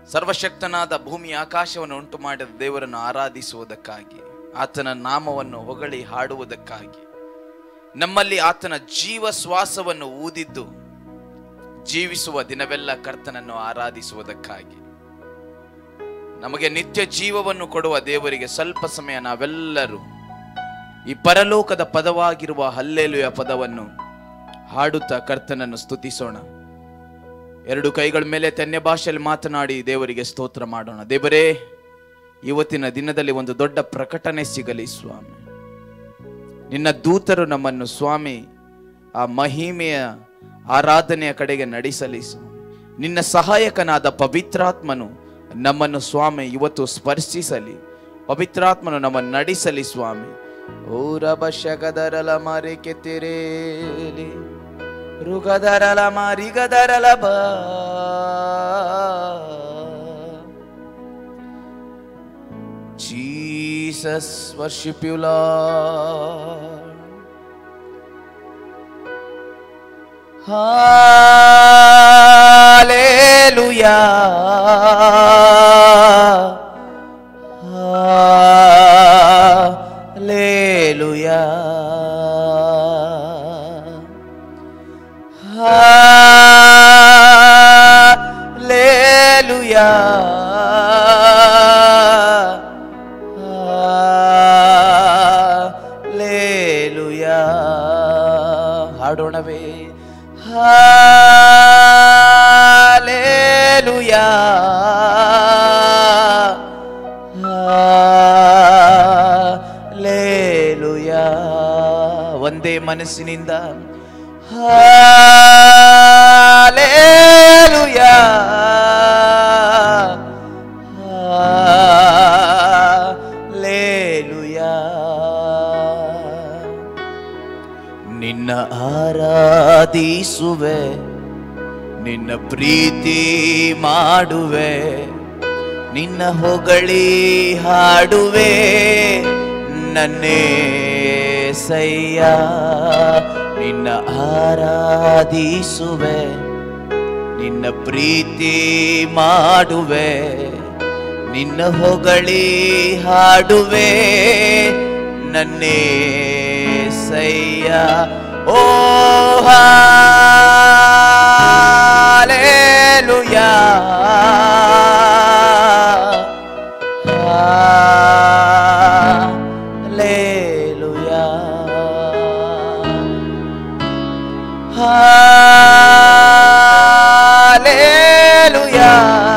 ಸರ್ವಶಕ್ತನಾದ ಭೂಮಿ ಆಕಾಶವನ್ನು ಉಂಟು ಮಾಡಿದ ದೇವರನ್ನು ಆರಾಧಿಸುವುದಕ್ಕಾಗಿ, ಆತನ ನಾಮವನ್ನು ಹೊಗಳಿ ಹಾಡುವುದಕ್ಕಾಗಿ, ನಮ್ಮಲ್ಲಿ ಆತನ ಜೀವ ಶ್ವಾಸವನ್ನು ಊದಿದ್ದು ಜೀವಿಸುವ ದಿನವೆಲ್ಲ ಕರ್ತನನ್ನು ಆರಾಧಿಸುವುದಕ್ಕಾಗಿ, ನಮಗೆ ನಿತ್ಯ ಜೀವವನ್ನು ಕೊಡುವ ದೇವರಿಗೆ ಸ್ವಲ್ಪ ಸಮಯ ನಾವೆಲ್ಲರೂ ಈ ಪರಲೋಕದ ಪದವಾಗಿರುವ ಹಲ್ಲೆಲೂಯ ಪದವನ್ನು ಹಾಡುತ್ತಾ ಕರ್ತನನ್ನು ಸ್ತುತಿಸೋಣ. ಎರಡು ಕೈಗಳ ಮೇಲೆ ಅನ್ಯ ಭಾಷೆಯಲ್ಲಿ ಮಾತನಾಡಿ ದೇವರಿಗೆ ಸ್ತೋತ್ರ ಮಾಡೋಣ. ದೇವರೇ, ಇವತ್ತಿನ ದಿನದಲ್ಲಿ ಒಂದು ದೊಡ್ಡ ಪ್ರಕಟಣೆ ಸಿಗಲಿ ಸ್ವಾಮಿ. ನಿನ್ನ ದೂತರು ನಮ್ಮನ್ನು ಸ್ವಾಮಿ ಆ ಮಹಿಮೆಯ ಆರಾಧನೆಯ ಕಡೆಗೆ ನಡೆಸಲಿ ಸ್ವಾಮಿ. ನಿನ್ನ ಸಹಾಯಕನಾದ ಪವಿತ್ರಾತ್ಮನು ನಮ್ಮನ್ನು ಸ್ವಾಮಿ ಇವತ್ತು ಸ್ಪರ್ಶಿಸಲಿ. ಪವಿತ್ರಾತ್ಮನು ನಮ್ಮನ್ನು ನಡೆಸಲಿ ಸ್ವಾಮಿ. ಊರಬಶಗದರಲ ಮಾರಿಕೆ ತೆರೇಲಿ ರುಗದರಲ ಮಾರಿಗದರಲ ಬಾ Jesus, worship you, Lord. Hallelujah. Hallelujah. Hallelujah. ಹಾಡೋಣವೇ? Hallelujah, hallelujah. ಒಂದೇ ಮನಸ್ಸಿನಿಂದ ಹಾಲೆಲೂಯಾ, ಹಾಲೆಲೂಯಾ. ನಿನ್ನ ಆರಾಧಿಸುವೆ, ನಿನ್ನ ಪ್ರೀತಿ ಮಾಡುವೆ, ನಿನ್ನ ಹೊಗಳಿ ಹಾಡುವೆ ನನ್ನೇಸಯ್ಯ. ನಿನ್ನ ಆರಾಧಿಸುವೆ, ನಿನ್ನ ಪ್ರೀತಿ ಮಾಡುವೆ, ನಿನ್ನ ಹೊಗಳಿ ಹಾಡುವೆ ನನ್ನೇಸಯ್ಯ. ಓ ಹಾಲೆಲೂಯಾ, ಹಾಲೆಲೂಯಾ, ಹಾಲೆಲೂಯಾ.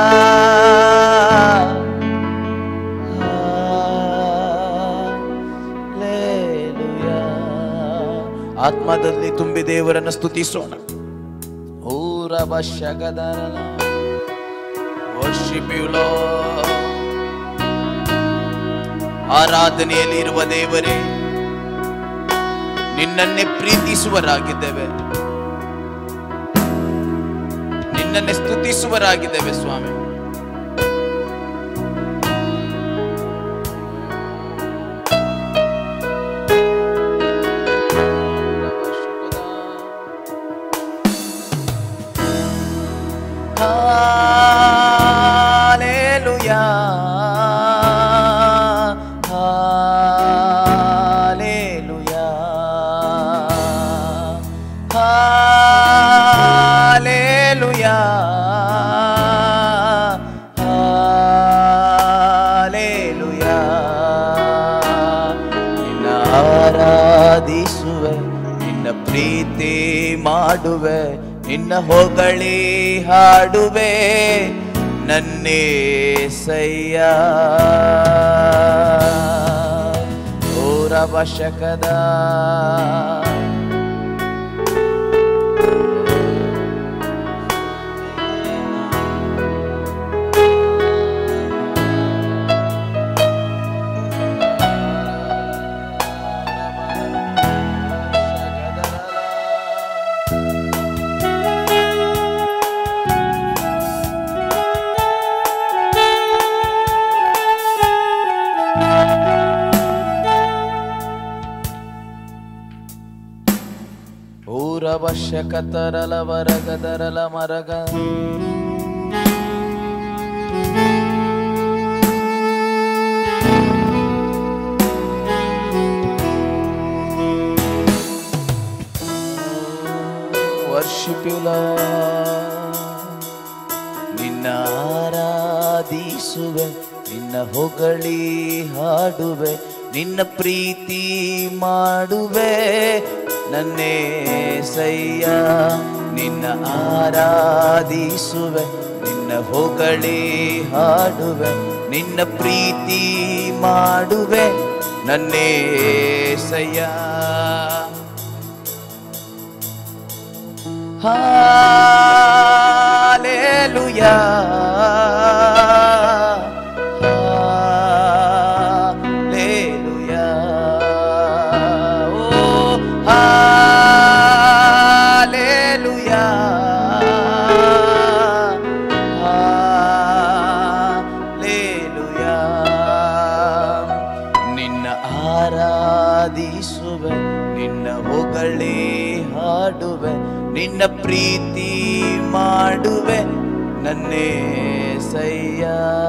ಆತ್ಮದಲ್ಲಿ ತುಂಬಿ ದೇವರನ್ನು ಸ್ತುತಿಸೋಣ. ಆರಾಧನೆಯಲ್ಲಿ ಇರುವ ದೇವರೇ, ನಿನ್ನನ್ನೇ ಪ್ರೀತಿಸುವರಾಗಿದ್ದೇವೆ, ನಿನ್ನನ್ನೇ ಸ್ತುತಿಸುವರಾಗಿದ್ದೇವೆ ಸ್ವಾಮಿ. Hallelujah, Hallelujah, Hallelujah, Hallelujah. ನಿನ್ನ ಆರಾಧಿಸುವೆ, ನಿನ್ನ ಪ್ರೀತಿ ಮಾಡುವೆ, ನಿನ್ನ ಹೊಗಳಿ ಹಾಡುವೆ ನನ್ನೇಸಯ್ಯ. ಓರವಶಕದ ಊರವಶಕತರಲ ವರಗದರಲ ಮರಗ worship you, Lord. ನಿನ್ನ ಆರಾಧಿಸುವೆ, ನಿನ್ನ ಹೊಗಳಿ ಹಾಡುವೆ, ನಿನ್ನ ಪ್ರೀತಿ ಮಾಡುವೆ ನನ್ನೇಸಯ್ಯ. ನಿನ್ನ ಆರಾಧಿಸುವೆ, ನಿನ್ನ ಹೊಗಳಿ ಹಾಡುವೆ, ನಿನ್ನ ಪ್ರೀತಿ ಮಾಡುವೆ ನನ್ನೇಸಯ್ಯ. ಹಾಲೆಲೂಯಾ ಹಾಲೆಲೂಯಾ ಓ ಹಾಲೆಲೂಯಾ ಹಾಲೆಲೂಯಾ. ನಿನ್ನ ಆರಾಧಿಸುವೆ, ನಿನ್ನ ಹೊಗಳಿ ಹಾಡುವೆ, ನಿನ್ನ ಪ್ರೀತಿ ಮಾಡುವೆ ನನ್ನೇಸಯ್ಯ.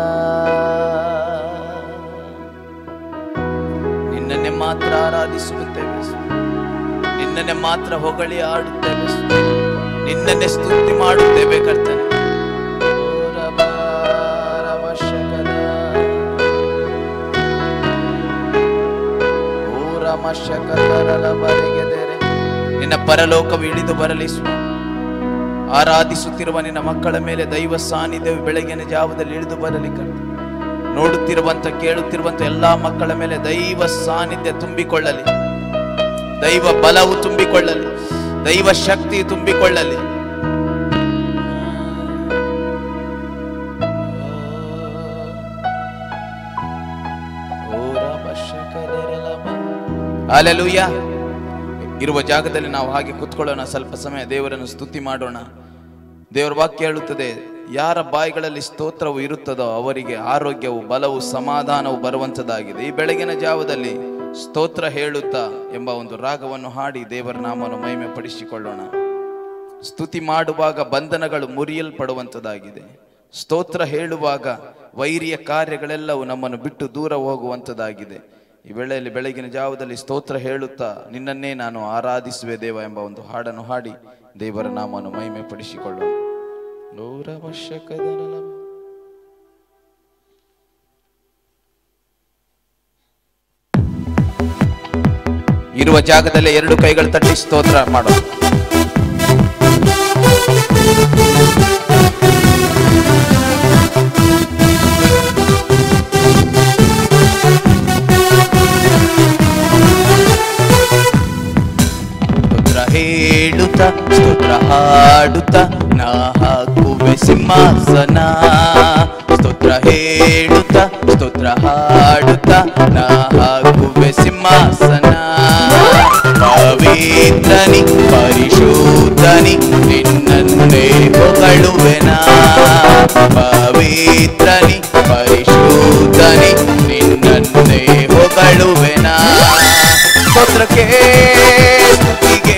ನಿನ್ನನ್ನೇ ಮಾತ್ರ ಆರಾಧಿಸುತ್ತೇವೆ, ನಿನ್ನನ್ನೇ ಮಾತ್ರ ಹೊಗಳಿ ಆಡುತ್ತೇವೆ, ನಿನ್ನನ್ನೇ ಸ್ತುತಿ ಮಾಡುತ್ತೇವೆ ಕರ್ತನೆ. ನಿನ್ನ ಪರಲೋಕವು ಇಳಿದು ಬರಲಿ ಸ್ವಾಮಿ. ಆರಾಧಿಸುತ್ತಿರುವ ನಿನ್ನ ಮಕ್ಕಳ ಮೇಲೆ ದೈವ ಸಾನ್ನಿಧ್ಯವು ಬೆಳಗಿನ ಜಾವದಲ್ಲಿ ಇಳಿದು ಬರಲಿ ಕರ್ತನೆ. ನೋಡುತ್ತಿರುವಂತ ಕೇಳುತ್ತಿರುವಂತ ಎಲ್ಲಾ ಮಕ್ಕಳ ಮೇಲೆ ದೈವ ಸಾನ್ನಿಧ್ಯ ತುಂಬಿಕೊಳ್ಳಲಿ, ದೈವ ಬಲವು ತುಂಬಿಕೊಳ್ಳಲಿ, ದೈವ ಶಕ್ತಿ ತುಂಬಿಕೊಳ್ಳಲಿ. ಹಲ್ಲೆಲೂಯಾ. ಇರುವ ಜಾಗದಲ್ಲಿ ನಾವು ಹಾಗೆ ಕೂತ್ಕೊಳ್ಳೋಣ, ಸ್ವಲ್ಪ ಸಮಯ ದೇವರನ್ನು ಸ್ತುತಿ ಮಾಡೋಣ. ದೇವರ ವಾಕ್ಯ ಹೇಳುತ್ತದೆ, ಯಾರ ಬಾಯಿಗಳಲ್ಲಿ ಸ್ತೋತ್ರವು ಇರುತ್ತದೋ ಅವರಿಗೆ ಆರೋಗ್ಯವು, ಬಲವು, ಸಮಾಧಾನವು ಬರುವಂತದ್ದಾಗಿದೆ. ಈ ಬೆಳಗಿನ ಜಾವದಲ್ಲಿ ಸ್ತೋತ್ರ ಹೇಳುತ್ತಾ ಎಂಬ ಒಂದು ರಾಗವನ್ನು ಹಾಡಿ ದೇವರ ನಾಮವನ್ನು ಮಹಿಮೆ ಪಡಿಸಿಕೊಳ್ಳೋಣ. ಸ್ತುತಿ ಮಾಡುವಾಗ ಬಂಧನಗಳು ಮುರಿಯಲ್ಪಡುವಂತದ್ದಾಗಿದೆ. ಸ್ತೋತ್ರ ಹೇಳುವಾಗ ವೈರಿಯ ಕಾರ್ಯಗಳೆಲ್ಲವೂ ನಮ್ಮನ್ನು ಬಿಟ್ಟು ದೂರ ಹೋಗುವಂತದ್ದಾಗಿದೆ. ಈ ವೇಳೆಯಲ್ಲಿ ಬೆಳಗಿನ ಜಾವದಲ್ಲಿ ಸ್ತೋತ್ರ ಹೇಳುತ್ತಾ ನಿನ್ನನ್ನೇ ನಾನು ಆರಾಧಿಸುವೆ ದೇವ ಎಂಬ ಒಂದು ಹಾಡನ್ನು ಹಾಡಿ ದೇವರ ನಾಮವನ್ನು ಮಹಿಮೆ ಪಡಿಸಿಕೊಳ್ಳೋಣ. ಇರುವ ಜಾಗದಲ್ಲೇ ಎರಡು ಕೈಗಳು ತಟ್ಟಿ ಸ್ತೋತ್ರ ಮಾಡೋಣ. ಹೇಳುತ್ತ ಸ್ತೋತ್ರ ಹಾಡುತ್ತ ನಾ ಹಾಕುವೆ ಸಿಂಹಾಸನ. ಸ್ತೋತ್ರ ಹೇಳುತ್ತ ಸ್ತೋತ್ರ ಹಾಡುತ್ತ ನಾ ಹಾಕುವೆ ಸಿಂಹಾಸನ. ಪವಿತ್ರನಿ ಪರಿಶುದ್ಧನಿ ನಿನ್ನನ್ನೇ ಹೊಗಳುವೆನಾ. ಪವಿತ್ರನಿ ಪರಿಶುದ್ಧನಿ ನಿನ್ನನ್ನೇ ಹೊಗಳುವೆನಾ. ಸ್ತೋತ್ರಕ್ಕೆ ಸ್ತುತಿಗೆ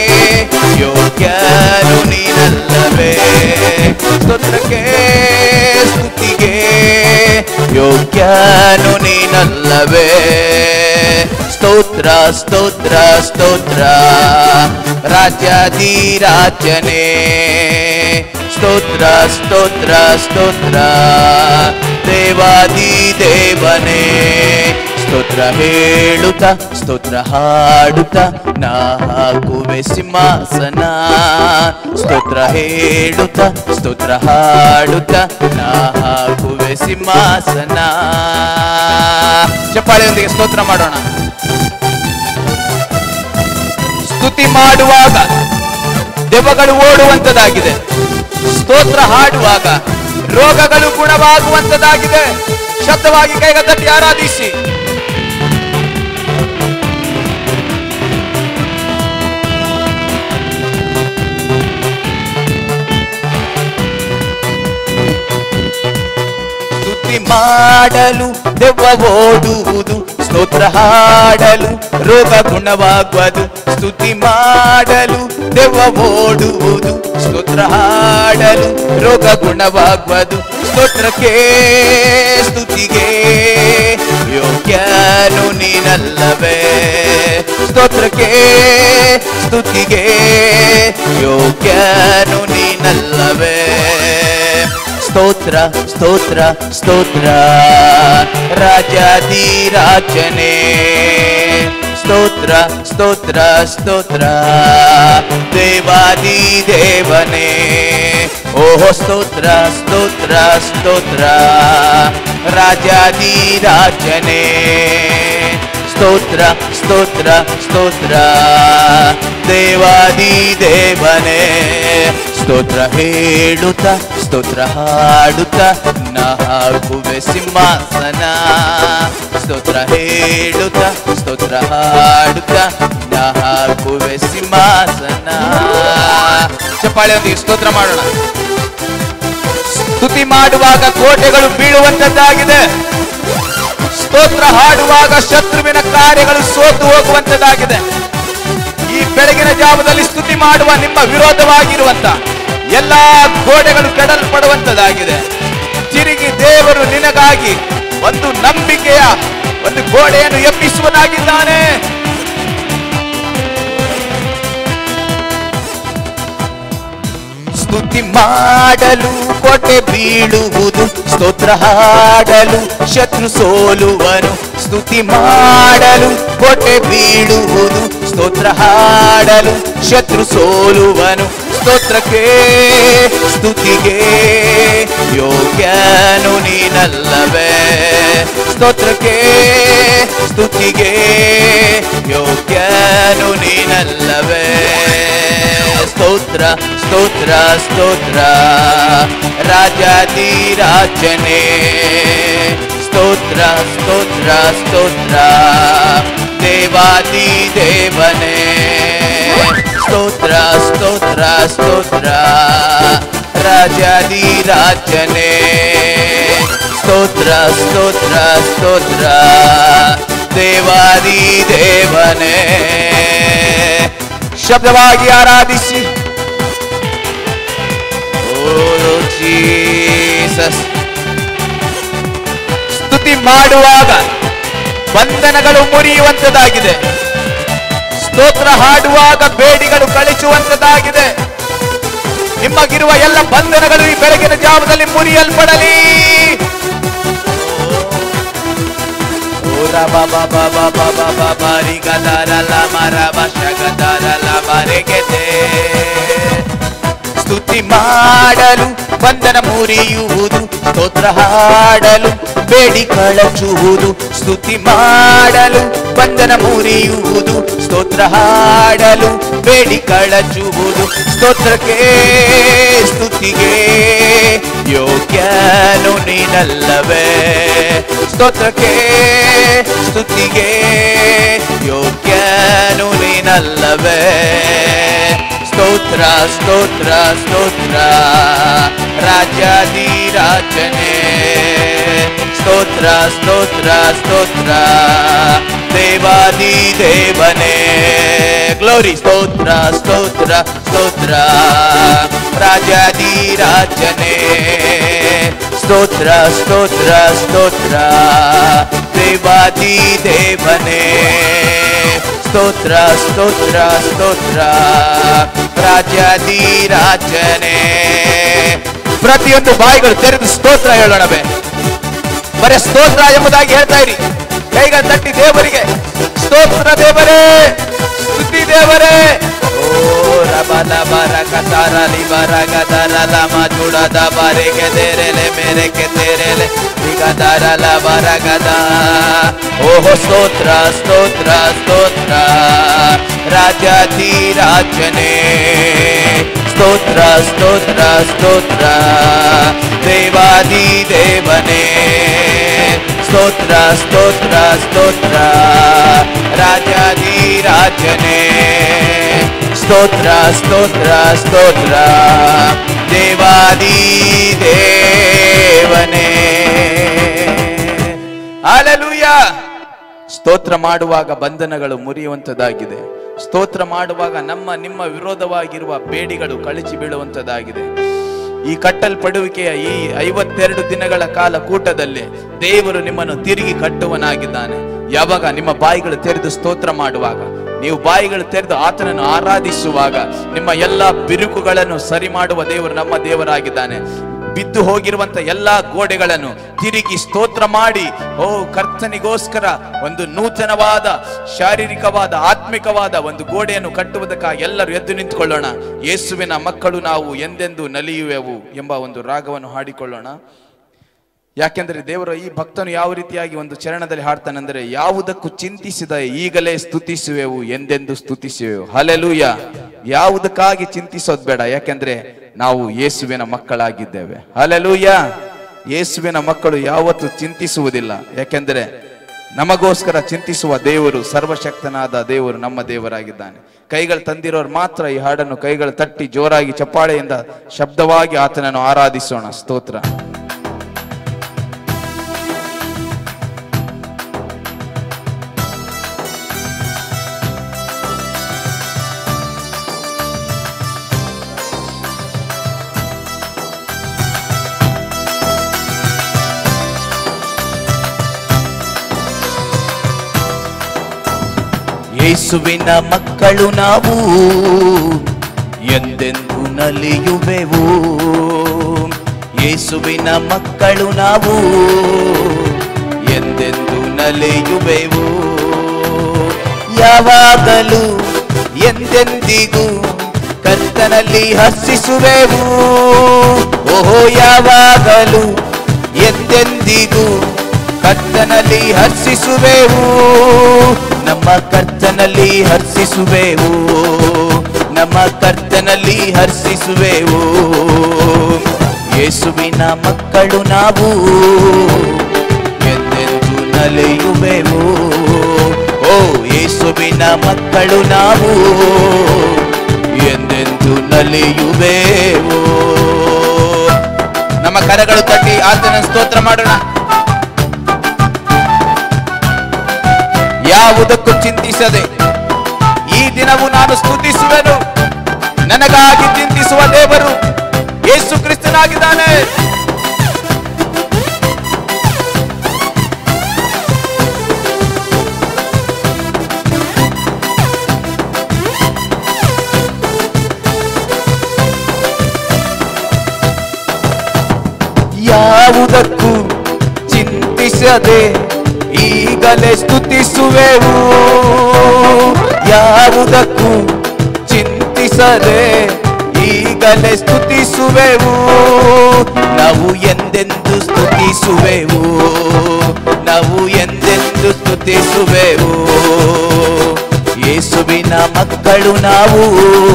ಯೋಗ್ಯನು ನೀನಲ್ಲವೇ. ಸ್ತೋತ್ರಕ್ಕೆ ಸ್ತುತಿಗೆ ಯೋಗ್ಯನು ನೀನಲ್ಲವೇ. ಸ್ತೋತ್ರ ಸ್ತೋತ್ರ ಸ್ತೋತ್ರ ರಾಜ್ಯಾಧಿರಾಜನೇ. ಸ್ತೋತ್ರ ಸ್ತೋತ್ರ ಸ್ತೋತ್ರ ದೇವಾದಿ ದೇವನೇ. ಸ್ತೋತ್ರ ಹೇಳುತ್ತ ಸ್ತೋತ್ರ ಹಾಡುತ್ತ ನಾ ಹಾಕುವೆ ಸಿಂಹಾಸನ. ಸ್ತೋತ್ರ ಹೇಳುತ್ತ ಸ್ತೋತ್ರ ಹಾಡುತ್ತ ನಾ ಹಾಕುವೆ ಸಿಂಹಾಸನ. ಚಪ್ಪಾಳೆಯೊಂದಿಗೆ ಸ್ತೋತ್ರ ಮಾಡೋಣ. ಸ್ತುತಿ ಮಾಡುವಾಗ ದೆವ್ವಗಳು ಓಡುವಂತದಾಗಿದೆ. ಸ್ತೋತ್ರ ಹಾಡುವಾಗ ರೋಗಗಳು ಗುಣವಾಗುವಂತದಾಗಿದೆ. ಶಬ್ದವಾಗಿ ಕೈಗಳ ತಟ್ಟಿ ಆರಾಧಿಸಿ. ಸ್ತುತಿ ಮಾಡಲು ದೆವ್ವ ಓಡುವುದು, ಸ್ತೋತ್ರ ಹಾಡಲು ರೋಗ ಗುಣವಾಗುವುದು. ಸ್ತುತಿ ಮಾಡಲು ದೆವ್ವ ಓಡುವುದು, ಸ್ತೋತ್ರ ಹಾಡಲು ರೋಗ ಗುಣವಾಗುವುದು. ಸ್ತೋತ್ರಕ್ಕೆ ಸ್ತುತಿಗೆ ಯೋಗ್ಯನು ನೀನಲ್ಲವೇ. ಸ್ತೋತ್ರಕ್ಕೆ ಸ್ತುತಿಗೆ ಯೋಗ್ಯನು ನೀನಲ್ಲವೇ. ಸ್ತೋತ್ರ ಸ್ತೋತ್ರ ಸ್ತೋತ್ರ ರಾಜಾಧಿರಾಜನೇ. ಸ್ತೋತ್ರ ಸ್ತೋತ್ರ ಸ್ತೋತ್ರ ದೇವಾದಿ ದೇವನೇ. ಓಹೋ ಸ್ತೋತ್ರ ಸ್ತೋತ್ರ ಸ್ತೋತ್ರ ರಾಜಾಧಿರಾಜನೇ. ಸ್ತೋತ್ರ ಸ್ತೋತ್ರ ಸ್ತೋತ್ರ ದೇವಾದಿ ದೇವನೇ. ಸ್ತೋತ್ರ ಹೇಳುತ್ತ ಸ್ತೋತ್ರ ಹಾಡುತ್ತ ನಾ ಹಾಕುವೆ ಸಿಂಹಾಸನ. ಸ್ತೋತ್ರ ಹೇಳುತ್ತ ಸ್ತೋತ್ರ ಹಾಡುತ್ತ ನಾ ಹಾಕುವೆ ಸಿಂಹಾಸನ. ಚಪ್ಪಾಳೆಯೊಂದಿಗೆ ಸ್ತೋತ್ರ ಮಾಡೋಣ. ಸ್ತುತಿ ಮಾಡುವಾಗ ಕೋಟೆಗಳು ಬೀಳುವಂತದ್ದಾಗಿದೆ. ಸ್ತೋತ್ರ ಹಾಡುವಾಗ ಶತ್ರುವಿನ ಕಾರ್ಯಗಳು ಸೋತು ಹೋಗುವಂತದ್ದಾಗಿದೆ. ಈ ಬೆಳಗಿನ ಜಾವದಲ್ಲಿ ಸ್ತುತಿ ಮಾಡುವ ನಿಮ್ಮ ವಿರೋಧವಾಗಿರುವಂತ ಎಲ್ಲಾ ಗೋಡೆಗಳು ಕೆಡಲ್ಪಡುವಂತದ್ದಾಗಿದೆ. ತಿರುಗಿ ದೇವರು ನಿನಗಾಗಿ ಒಂದು ನಂಬಿಕೆಯ ಒಂದು ಗೋಡೆಯನ್ನು ಎಬ್ಬಿಸುವನಾಗಿದ್ದಾನೆ. ಸ್ತುತಿ ಮಾಡಲು ಕೋಟೆ ಬೀಳುವುದು, ಸ್ತೋತ್ರ ಹಾಡಲು ಶತ್ರು ಸೋಲುವನು. ಸ್ತುತಿ ಮಾಡಲು ಕೋಟೆ ಬೀಳುವುದು, ಸ್ತೋತ್ರ ಹಾಡಲು ಶತ್ರು ಸೋಲುವನು. ಸ್ತೋತ್ರಕ್ಕೆ ಸ್ತುತಿಗೆ ಯೋಗ್ಯನು ನೀನಲ್ಲವೇ. ಸ್ತೋತ್ರಕ್ಕೆ ಸ್ತುತಿಗೆ ಯೋಗ್ಯನು ನೀನಲ್ಲವೇ. ಸ್ತೋತ್ರ ಸ್ತೋತ್ರ ಸ್ತೋತ್ರ ರಾಜಾಧಿರಾಜನೇ. ಸ್ತೋತ್ರ ಸ್ತೋತ್ರ ಸ್ತೋತ್ರ ದೇವಾದಿ ದೇವನೇ. ಸ್ತೋತ್ರ ಸ್ತೋತ್ರ ಸ್ತೋತ್ರ ರಾಜಾಧಿರಾಜನೇ. ಸ್ತೋತ್ರ ಸ್ತೋತ್ರ ಸ್ತೋತ್ರ ದೇವಾದಿ ದೇವನೇ. ಶಬ್ದವಾಗಿ ಆರಾಧಿಸಿ. ಓ ಜೀಸಸ್. ಸ್ತುತಿ ಮಾಡುವಾಗ ಬಂಧನಗಳು ಮುರಿಯುವಂತದ್ದಾಗಿದೆ. ಸ್ತೋತ್ರ ಹಾಡುವಾಗ ಬೇಡಿಗಳು ಕಳಿಸುವಂತದ್ದಾಗಿದೆ. ನಿಮಗಿರುವ ಎಲ್ಲ ಬಂಧನಗಳು ಈ ಬೆಳಗಿನ ಜಾವದಲ್ಲಿ ಮುರಿಯಲ್ಪಡಲಿ. ಸ್ತುತಿ ಮಾಡಲು ಬಂಧನ ಮುರಿಯುವುದು, ಸ್ತೋತ್ರ ಹಾಡಲು ಬೇಡಿ ಕಳಚುವುದು. ಸ್ತುತಿ ಮಾಡಲು ಬಂಧನ ಮುರಿಯುವುದು, ಸ್ತೋತ್ರ ಹಾಡಲು ಬೇಡಿ ಕಳಚುವುದು. ಸ್ತೋತ್ರಕ್ಕೆ ಸ್ತುತಿಗೆ ಯೋಗ್ಯನು ನೀನಲ್ಲವೇ. ಸ್ತೋತ್ರಕ್ಕೆ ಸ್ತುತಿಗೆ ಯೋಗ್ಯನು ನೀನಲ್ಲವೇ. ಸ್ತೋತ್ರ ಸ್ತೋತ್ರ ಸ್ತೋತ್ರ ರಾಜಾಧಿರಾಜನೇ. ಸ್ತೋತ್ರ ಸ್ತೋತ್ರ ಸ್ತೋತ್ರ ದೇವಾದಿ ದೇವನೇ. ಗ್ಲೋರಿ. ಸ್ತೋತ್ರ ಸ್ತೋತ್ರ ಸ್ತೋತ್ರ ರಾಜಾಧಿರಾಜನೇ. ಸ್ತೋತ್ರ ಸ್ತೋತ್ರ ಸ್ತೋತ್ರ ದೇವಾದಿ ದೇವನೇ. ಸ್ತೋತ್ರ ಸ್ತೋತ್ರ ಸ್ತೋತ್ರ ರಾಜಾಧಿರಾಜನೇ. ಪ್ರತಿಯೊಂದು ಬಾಯಿಗಳು ತೆರೆದು ಸ್ತೋತ್ರ ಹೇಳೋಣವೇ. ಬರೀ ಸ್ತೋತ್ರ ಎಂಬುದಾಗಿ ಹೇಳ್ತಾ ಇರಿ. ಕೈಗ ತಟ್ಟಿ ದೇವರಿಗೆ ಸ್ತೋತ್ರ ದೇವರೇ, ಸ್ತುತಿ ದೇವರೇ. ಓ ರಬಲ ಬರಕತಾರಲಿ ಬರಗದರಲ ಮಜುಡದ ಬರೆಗೆ ತೆರೆಲೆ ಮೇರೆಗೆ ತೆರೆಲೆ ಬಿಗದರಲ ಬರಗದ. ಓಹೋ ಸ್ತೋತ್ರ ಸ್ತೋತ್ರ ಸ್ತೋತ್ರ ರಾಜಾಧಿರಾಜನೇ. ಸ್ತೋತ್ರ ಸ್ತೋತ್ರ ಸ್ತೋತ್ರ ದೇವಾದಿ ದೇವನೇ. ಸ್ತೋತ್ರ ಸ್ತೋತ್ರ ಸ್ತೋತ್ರ ರಾಜಾಧಿರಾಜನೇ. ಸ್ತೋತ್ರ ಸ್ತೋತ್ರ ಸ್ತೋತ್ರ ದೇವಾದಿ ದೇವನೇ. ಹಲ್ಲೆಲೂಯಾ. ಸ್ತೋತ್ರ ಮಾಡುವಾಗ ಬಂಧನಗಳು ಮುರಿಯುವಂತದ್ದಾಗಿದೆ. ಸ್ತೋತ್ರ ಮಾಡುವಾಗ ನಿಮ್ಮ ವಿರೋಧವಾಗಿರುವ ಬೇಡಿಗಳು ಕಳಚಿ ಬೀಳುವಂತದ್ದಾಗಿದೆ. ಈ ಕಟ್ಟಲ್ಪಡುವಿಕೆಯ ಈ 52 ದಿನಗಳ ಕಾಲ ಕೂಟದಲ್ಲಿ ದೇವರು ನಿಮ್ಮನ್ನು ತಿರುಗಿ ಕಟ್ಟುವನಾಗಿದ್ದಾನೆ. ಯಾವಾಗ ನಿಮ್ಮ ಬಾಯಿಗಳು ತೆರೆದು ಸ್ತೋತ್ರ ಮಾಡುವಾಗ, ನೀವು ಬಾಯಿಗಳು ತೆರೆದು ಆತನನ್ನು ಆರಾಧಿಸುವಾಗ, ನಿಮ್ಮ ಎಲ್ಲಾ ಬಿರುಕುಗಳನ್ನು ಸರಿ ಮಾಡುವ ದೇವರು ನಮ್ಮ ದೇವರಾಗಿದ್ದಾನೆ. ಬಿದ್ದು ಹೋಗಿರುವಂತ ಎಲ್ಲಾ ಗೋಡೆಗಳನ್ನು ತಿರುಗಿ ಸ್ತೋತ್ರ ಮಾಡಿ, ಓ ಕರ್ತನಿಗೋಸ್ಕರ ಒಂದು ನೂತನವಾದ ಶಾರೀರಿಕವಾದ ಆತ್ಮಿಕವಾದ ಒಂದು ಗೋಡೆಯನ್ನು ಕಟ್ಟುವುದಕ್ಕಾಗಿ ಎಲ್ಲರೂ ಎದ್ದು ನಿಂತುಕೊಳ್ಳೋಣ. ಯೇಸುವಿನ ಮಕ್ಕಳು ನಾವು ಎಂದೆಂದು ನಲಿಯುವೆವು ಎಂಬ ಒಂದು ರಾಗವನ್ನು ಹಾಡಿಕೊಳ್ಳೋಣ. ಯಾಕೆಂದ್ರೆ ದೇವರ ಈ ಭಕ್ತನು ಯಾವ ರೀತಿಯಾಗಿ ಒಂದು ಚರಣದಲ್ಲಿ ಹಾಡ್ತಾನೆಂದರೆ, ಯಾವುದಕ್ಕೂ ಚಿಂತಿಸಿದ ಈಗಲೇ ಸ್ತುತಿಸುವೆವು, ಎಂದೆಂದು ಸ್ತುತಿಸುವೆವು. ಹಲ್ಲೆಲೂಯಾ. ಯಾವುದಕ್ಕಾಗಿ ಚಿಂತಿಸೋದು ಬೇಡ, ಯಾಕೆಂದ್ರೆ ನಾವು ಯೇಸುವಿನ ಮಕ್ಕಳಾಗಿದ್ದೇವೆ. ಹಲ್ಲೆಲೂಯಾ. ಯೇಸುವಿನ ಮಕ್ಕಳು ಯಾವತ್ತೂ ಚಿಂತಿಸುವುದಿಲ್ಲ, ಯಾಕೆಂದ್ರೆ ನಮಗೋಸ್ಕರ ಚಿಂತಿಸುವ ದೇವರು, ಸರ್ವಶಕ್ತನಾದ ದೇವರು ನಮ್ಮ ದೇವರಾಗಿದ್ದಾನೆ. ಕೈಗಳು ತಂದಿರೋರು ಮಾತ್ರ ಈ ಹಾಡನ್ನು ಕೈಗಳು ತಟ್ಟಿ ಜೋರಾಗಿ ಚಪ್ಪಾಳೆಯಿಂದ ಶಬ್ದವಾಗಿ ಆತನನ್ನು ಆರಾಧಿಸೋಣ. ಸ್ತೋತ್ರ. ಯೇಸುವಿನ ಮಕ್ಕಳು ನಾವು ಎಂದೆಂದು ನಲಿಯುವೆವು. ಯೇಸುವಿನ ಮಕ್ಕಳು ನಾವು ಎಂದೆಂದು ನಲಿಯುವೆವು. ಯಾವಾಗಲೂ ಎಂದೆಂದಿಗೂ ಕರ್ತನಲ್ಲಿ ಹರ್ಷಿಸುವೆವು. ಓಹೋ, ಯಾವಾಗಲೂ ಎಂದೆಂದಿಗೂ ಕರ್ತನಲ್ಲಿ ಹರ್ಷಿಸುವೆವು. ನಮ್ಮ ಕರ್ತನಲ್ಲಿ ಹರ್ಷಿಸುವೆವು, ನಮ್ಮ ಕರ್ತನಲ್ಲಿ ಹರ್ಷಿಸುವೆವು. ಯೇಸುವಿನ ಮಕ್ಕಳು ನಾವು ಎಂದೆಂದು ನಲಿಯುವೆವು. ಓ ಯೇಸುವಿನ ಮಕ್ಕಳು ನಾವು ಎಂದೆಂದು ನಲಿಯುವೆವು. ನಮ್ಮ ಕರಗಳು ತಟ್ಟಿ ಆತನ ಸ್ತೋತ್ರ ಮಾಡೋಣ. ಯಾವುದಕ್ಕೂ ಚಿಂತಿಸದೆ ಈ ದಿನವೂ ನಾನು ಸ್ತುತಿಸುವೆನು. ನನಗಾಗಿ ಚಿಂತಿಸುವ ದೇವರು ಯೇಸು ಕ್ರಿಸ್ತನಾಗಿದ್ದಾನೆ. ಯಾವುದಕ್ಕೂ ಚಿಂತಿಸದೆ ಈಗಲೇ ಸ್ತುತಿಸುವೆವು. ಯಾವುದಕ್ಕೂ ಚಿಂತಿಸದೆ ಈಗಲೇ ಸ್ತುತಿಸುವೆವು. ನಾವು ಎಂದೆಂದು ಸ್ತುತಿಸುವೆವು, ನಾವು ಎಂದೆಂದು ಸ್ತುತಿಸುವೆವು. ಯೇಸುವಿನ ಮಕ್ಕಳು ನಾವು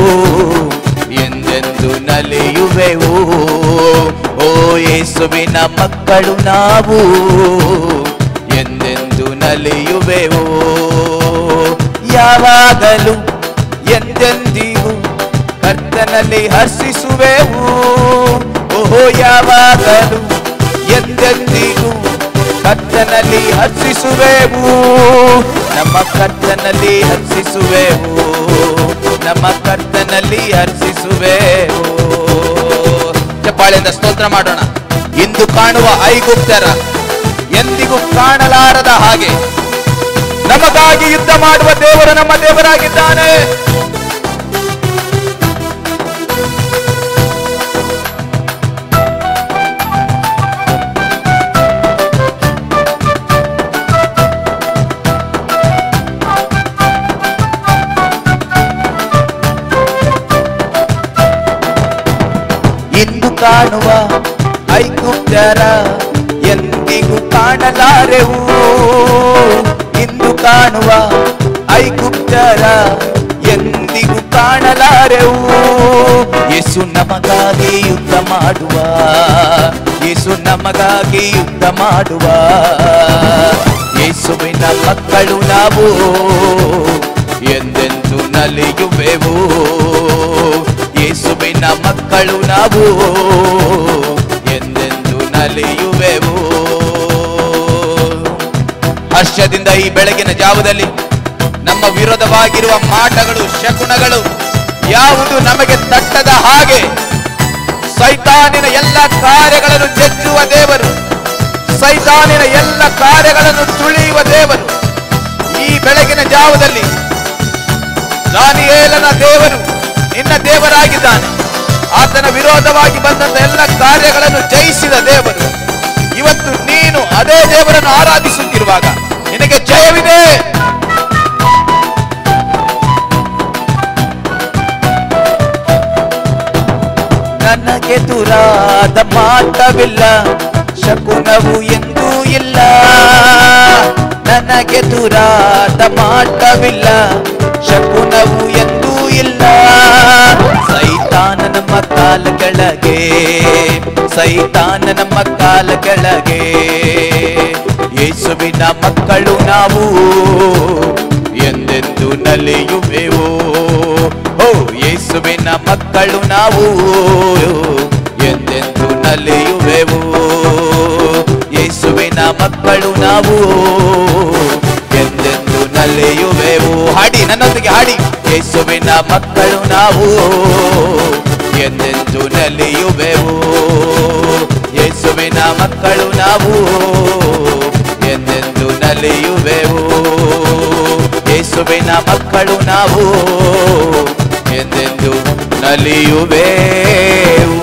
ಎಂದೆಂದು ನಲಿಯುವೆವು. ಓ ಯೇಸುವಿನ ಮಕ್ಕಳು ನಾವು ಎಂದೆಂದು ನಲಿಯುವೆವು. ಯಾವಾಗಲೂ ಎಂದೆಂದಿಗೂ ಕರ್ತನಲ್ಲಿ ಹರ್ಷಿಸುವೆವು. ಓಹೋ, ಯಾವಾಗಲೂ ಎಂದೆಂದಿಗೂ ಕರ್ತನಲ್ಲಿ ಹರ್ಷಿಸುವೆವು. ನಮ್ಮ ಕರ್ತನಲ್ಲಿ ಹರ್ಷಿಸುವೆವು, ನಮ್ಮ ಕರ್ತನಲ್ಲಿ ಹರ್ಷಿಸುವೆವು. ಚಪ್ಪಾಳೆಯಿಂದ ಸ್ತೋತ್ರ ಮಾಡೋಣ. ಇಂದು ಕಾಣುವ ಐಗುಪ್ತ್ಯರ ಎಂದಿಗೂ ಕಾಣಲಾರದ ಹಾಗೆ ನಮಗಾಗಿ ಯುದ್ಧ ಮಾಡುವ ದೇವರು ನಮ್ಮ ದೇವರಾಗಿದ್ದಾನೆ. ಇಂದು ಕಾಣುವ ಐಗುಪ್ತ್ಯರ ಎಂದಿಗೂ ಕಾಣಲಾರೆವು. ಇಂದು ಕಾಣುವ ಐಗುಪ್ತ್ಯರ ಎಂದಿಗೂ ಕಾಣಲಾರೆವು. ಯೇಸು ನಮಗಾಗಿ ಯುದ್ಧ ಮಾಡುವ, ಯೇಸು ನಮಗಾಗಿ ಯುದ್ಧ ಮಾಡುವ. ಯೇಸುವಿನ ಮಕ್ಕಳು ನಾವು ಎಂದೆಂದು ನಲಿಯುವೆವು. ಯೇಸುವಿನ ಮಕ್ಕಳು ನಾವು ಎಂದೆಂದು ನಲಿಯುವೆವು. ಹರ್ಷದಿಂದ ಈ ಬೆಳಗಿನ ಜಾವದಲ್ಲಿ ನಮ್ಮ ವಿರೋಧವಾಗಿರುವ ಮಾಟಗಳು, ಶಕುನಗಳು ಯಾವುದು ನಮಗೆ ತಟ್ಟದ ಹಾಗೆ ಸೈತಾನಿನ ಎಲ್ಲ ಕಾರ್ಯಗಳನ್ನು ಜಜ್ಜುವ ದೇವರು, ಸೈತಾನಿನ ಎಲ್ಲ ಕಾರ್ಯಗಳನ್ನು ತುಳಿಯುವ ದೇವರು. ಈ ಬೆಳಗಿನ ಜಾವದಲ್ಲಿ ದಾನಿಯೇಲನ ದೇವರು ನಿನ್ನ ದೇವರಾಗಿದ್ದಾನೆ. ಆತನ ವಿರೋಧವಾಗಿ ಬಂದಂತ ಎಲ್ಲ ಕಾರ್ಯಗಳನ್ನು ಜಯಿಸಿದ ದೇವರು. ಇವತ್ತು ನೀನು ಅದೇ ದೇವರನ್ನು ಆರಾಧಿಸುತ್ತಿರುವಾಗ ನಿನಗೆ ಜಯವಿದೆ. ನನಗೆ ದುರಾದ ಮಾರ್ಗವಿಲ್ಲ, ಶಕುನವು ಎಂದೂ ಇಲ್ಲ. ನನಗೆ ದುರಾದ ಮಾರ್ಗವಿಲ್ಲ, ಶಕುನವು ಎಂದೂ ಇಲ್ಲ. ಸೈತಾನ ನಮ್ಮ ಕಾಲ ಕೆಳಗೆ, ಸೈತಾನ ನಮ್ಮ ಕಾಲ ಕೆಳಗೆ. ಯೇಸುವಿನ ಮಕ್ಕಳು ನಾವು ಎಂದೆಂದು ನಲಿಯುವೆವು. ಓ ಯೇಸುವಿನ ಮಕ್ಕಳು ನಾವು ಎಂದೆಂದು ನಲಿಯುವೆವು. ಯೇಸುವಿನ ಮಕ್ಕಳು ನಾವು ಎಂದೆಂದು ನಲಿಯುವೆವು. ಹಾಡಿ, ನನ್ನೊಂದಿಗೆ ಹಾಡಿ. ಯೇಸುವಿನ ಮಕ್ಕಳು ನಾವು ಎಂದೆಂದು ನಲಿಯುವೆವು. ಯೇಸುವಿನ ಮಕ್ಕಳು ನಾವು ಎಂದೆಂದು ನಲಿಯುವೆವು. ಯೇಸುವಿನ ಮಕ್ಕಳು ನಾವು ಎಂದೆಂದು ನಲಿಯುವೆವು.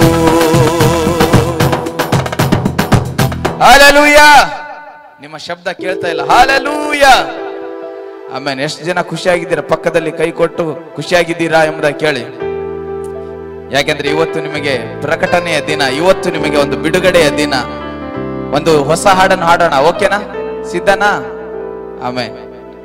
ಹಾಲೆಲೂಯ. ನಿಮ್ಮ ಶಬ್ದ ಕೇಳ್ತಾ ಇಲ್ಲ. ಹಾಲೆಲೂಯ. ಆಮೇಲೆ ಎಷ್ಟು ಜನ ಖುಷಿಯಾಗಿದ್ದೀರಾ? ಪಕ್ಕದಲ್ಲಿ ಕೈ ಕೊಟ್ಟು ಖುಷಿಯಾಗಿದ್ದೀರಾ ಎಂಬುದಾಗಿ ಕೇಳಿ. ಯಾಕೆಂದ್ರೆ ಇವತ್ತು ನಿಮಗೆ ಪ್ರಕಟಣೆಯ ದಿನ, ಇವತ್ತು ನಿಮಗೆ ಒಂದು ಬಿಡುಗಡೆಯ ದಿನ. ಒಂದು ಹೊಸ ಹಾಡನ್ನು ಹಾಡೋಣ. ಓಕೆನಾ? ಸಿದ್ಧನಾ? ಆಮೇಲೆ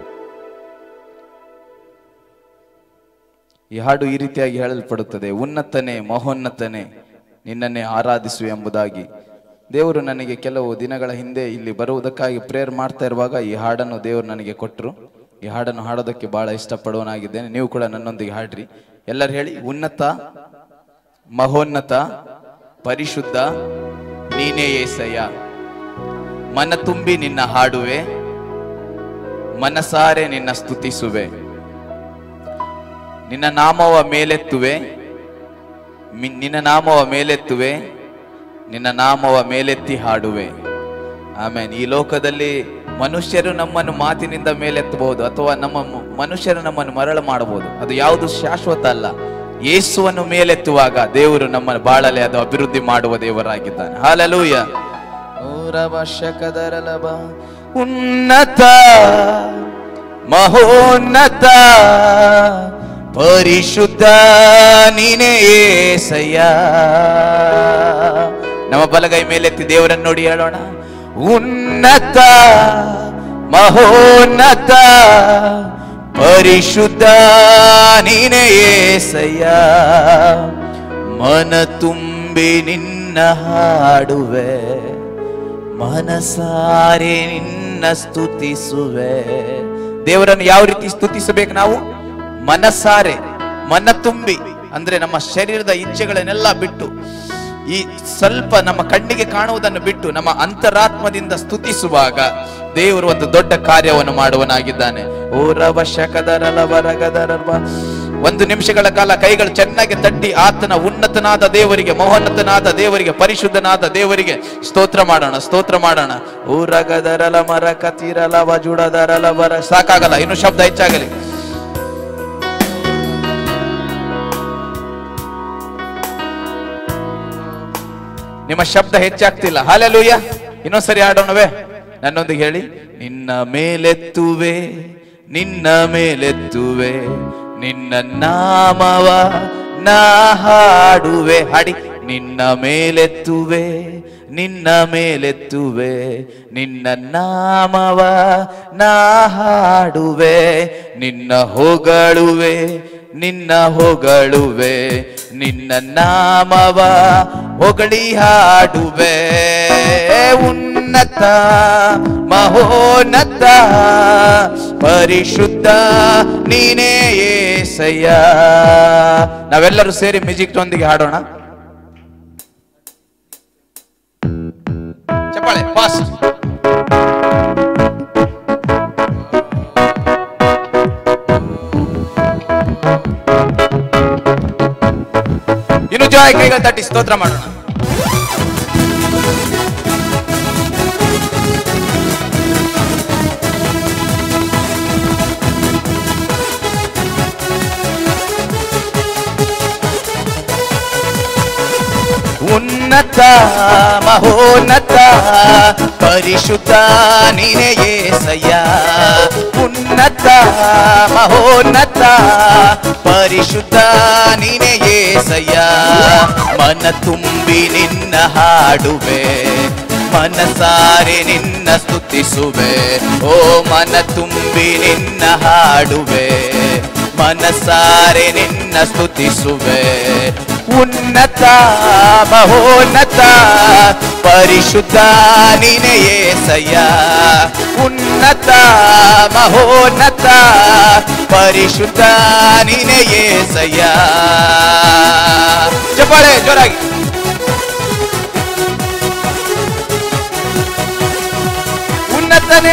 ಈ ಹಾಡು ಈ ರೀತಿಯಾಗಿ ಹೇಳಲ್ಪಡುತ್ತದೆ. ಉನ್ನತನೇ ಮಹೋನ್ನತನೇ ನಿನ್ನನ್ನೇ ಆರಾಧಿಸು ಎಂಬುದಾಗಿ. ದೇವರು ನನಗೆ ಕೆಲವು ದಿನಗಳ ಹಿಂದೆ ಇಲ್ಲಿ ಬರುವುದಕ್ಕಾಗಿ ಪ್ರೇಯರ್ ಮಾಡ್ತಾ ಇರುವಾಗ ಈ ಹಾಡನ್ನು ದೇವರು ನನಗೆ ಕೊಟ್ಟರು. ಈ ಹಾಡನ್ನು ಹಾಡೋದಕ್ಕೆ ಬಹಳ ಇಷ್ಟಪಡುವನಾಗಿದ್ದೇನೆ. ನೀವು ಕೂಡ ನನ್ನೊಂದಿಗೆ ಹಾಡ್ರಿ. ಎಲ್ಲರೂ ಹೇಳಿ. ಉನ್ನತ ಮಹೋನ್ನತ ಪರಿಶುದ್ಧ ನೀನೇ యేసయ్య, ಮನ ತುಂಬಿ ನಿನ್ನ ಹಾಡುವೆ, ಮನಸಾರೆ ನಿನ್ನ ಸ್ತುತಿಸುವೆ. ನಿನ್ನ ನಾಮವ ಮೇಲೆತ್ತುವೆ, ನಿನ್ನ ನಾಮವ ಮೇಲೆತ್ತುವೆ, ನಿನ್ನ ನಾಮವ ಮೇಲೆತ್ತಿ ಹಾಡುವೆ. ಆಮೇಲೆ ಈ ಲೋಕದಲ್ಲಿ ಮನುಷ್ಯರು ನಮ್ಮನ್ನು ಮಾತಿನಿಂದ ಮೇಲೆತ್ತಬಹುದು, ಅಥವಾ ಮನುಷ್ಯರು ನಮ್ಮನ್ನು ಮರಳು ಮಾಡಬಹುದು. ಅದು ಯಾವುದು ಶಾಶ್ವತ ಅಲ್ಲ. ಯೇಸುವನ್ನು ಮೇಲೆತ್ತುವಾಗ ದೇವರು ನಮ್ಮ ಬಾಳಲೆ ಅದು ಅಭಿವೃದ್ಧಿ ಮಾಡುವ ದೇವರಾಗಿದ್ದಾನೆ. ಹಾಲೆಲೂಯ. ಉನ್ನತ ಮಹೋನ್ನತ ಪರಿಶುದ್ಧ ನೀನೇ యేసయ్య. ನಮ್ಮ ಬಲಗೈ ಮೇಲೆತ್ತಿ ದೇವರನ್ನು ನೋಡಿ ಹೇಳೋಣ. ಉನ್ನತ ಮಹೋನ್ನತ ಪರಿಶುದ್ಧ ನೀನೇ యేసయ్య. ಮನ ತುಂಬಿ ನಿನ್ನ ಹಾಡುವೆ, ಮನಸಾರೆ ನಿನ್ನ ಸ್ತುತಿಸುವೆ. ದೇವರನ್ನು ಯಾವ ರೀತಿ ಸ್ತುತಿಸಬೇಕು ನಾವು? ಮನಸಾರೆ, ಮನ ತುಂಬಿ. ಅಂದ್ರೆ ನಮ್ಮ ಶರೀರದ ಇಚ್ಛೆಗಳನ್ನೆಲ್ಲ ಬಿಟ್ಟು, ಈ ಸ್ವಲ್ಪ ನಮ್ಮ ಕಣ್ಣಿಗೆ ಕಾಣುವುದನ್ನು ಬಿಟ್ಟು ನಮ್ಮ ಅಂತರಾತ್ಮದಿಂದ ಸ್ತುತಿಸುವಾಗ ದೇವರು ಒಂದು ದೊಡ್ಡ ಕಾರ್ಯವನ್ನು ಮಾಡುವನಾಗಿದ್ದಾನೆ. ಒಂದು ನಿಮಿಷಗಳ ಕಾಲ ಕೈಗಳು ಚೆನ್ನಾಗಿ ತಟ್ಟಿ ಆತನ ಉನ್ನತನಾದ ದೇವರಿಗೆ, ಮಹೋನ್ನತನಾದ ದೇವರಿಗೆ, ಪರಿಶುದ್ಧನಾದ ದೇವರಿಗೆ ಸ್ತೋತ್ರ ಮಾಡೋಣ, ಸ್ತೋತ್ರ ಮಾಡೋಣ. ಊರಗದರಲ ಮರ ಕತಿರಲ ವಜುಡದರಲ ಬರ. ಸಾಕಾಗಲ್ಲ, ಇನ್ನು ಶಬ್ದ ಹೆಚ್ಚಾಗಲಿ. ನಿಮ್ಮ ಶಬ್ದ ಹೆಚ್ಚಾಗ್ತಿಲ್ಲ. ಹಾಲೆಲೂಯ. ಇನ್ನೊಂದ್ಸರಿ ಹಾಡೋಣವೇ? ನನ್ನೊಂದಿಗೆ ಹೇಳಿ. ನಿನ್ನ ಮೇಲೆತ್ತುವೆ, ನಿನ್ನ ಮೇಲೆತ್ತುವೆ, ನಿನ್ನ ನಾಮವ ನಾ ಹಾಡುವೆ. ಹಾಡಿ. ನಿನ್ನ ಮೇಲೆತ್ತುವೆ, ನಿನ್ನ ಮೇಲೆತ್ತುವೆ, ನಿನ್ನ ನಾಮವ ನಾ ಹಾಡುವೆ. ನಿನ್ನ ಹೊಗಳುವೆ, ನಿನ್ನ ಹೊಗಳುವೆ, ನಿನ್ನ ನಾಮವ ಹೊಗಳಿ ಹಾಡುವೆ. ಉನ್ನತ ಮಹೋನ್ನತ ಪರಿಶುದ್ಧ ನೀನೇ యేసయ్య. ನಾವೆಲ್ಲರೂ ಸೇರಿ ಮ್ಯೂಸಿಕ್ ಒಂದಿಗೆ ಹಾಡೋಣ. ಚಪ್ಪಾಳೆ ಫಾಸ್ಟ್. ಇನ್ನು ಜೋರಾಗಿ ಕೈಗಳು ತಟ್ಟಿ ಸ್ತೋತ್ರ ಮಾಡೋಣ. ಉನ್ನತ ಮಹೋನ್ನತ ಪರಿಶುದ್ಧ ನೀನೇ యేసయ్య. ಉನ್ನತ ಮಹೋನ್ನತ ಪರಿಶುದ್ಧ ನೀನೇ యేసయ్య. ಮನ ತುಂಬಿ ನಿನ್ನ ಹಾಡುವೆ, ಮನಸಾರೆ ನಿನ್ನ ಸ್ತುತಿಸುವೆ. ಓ ಮನ ತುಂಬಿ ನಿನ್ನ ಹಾಡುವೆ, ಮನಸಾರೆ ನಿನ್ನ ಸ್ತುತಿಸುವೆ. ಉನ್ನತ ಮಹೋನ್ನತ ಪರಿಶುದ್ಧ ನೀನೇ యేసయ్య. ಉನ್ನತ ಮಹೋನ್ನತ ಪರಿಶುದ್ಧ ನೀನೇ యేసయ్య. ಚಪ್ಪಾಳೆ ಜೋರಾಗಿ. ಉನ್ನತನೇ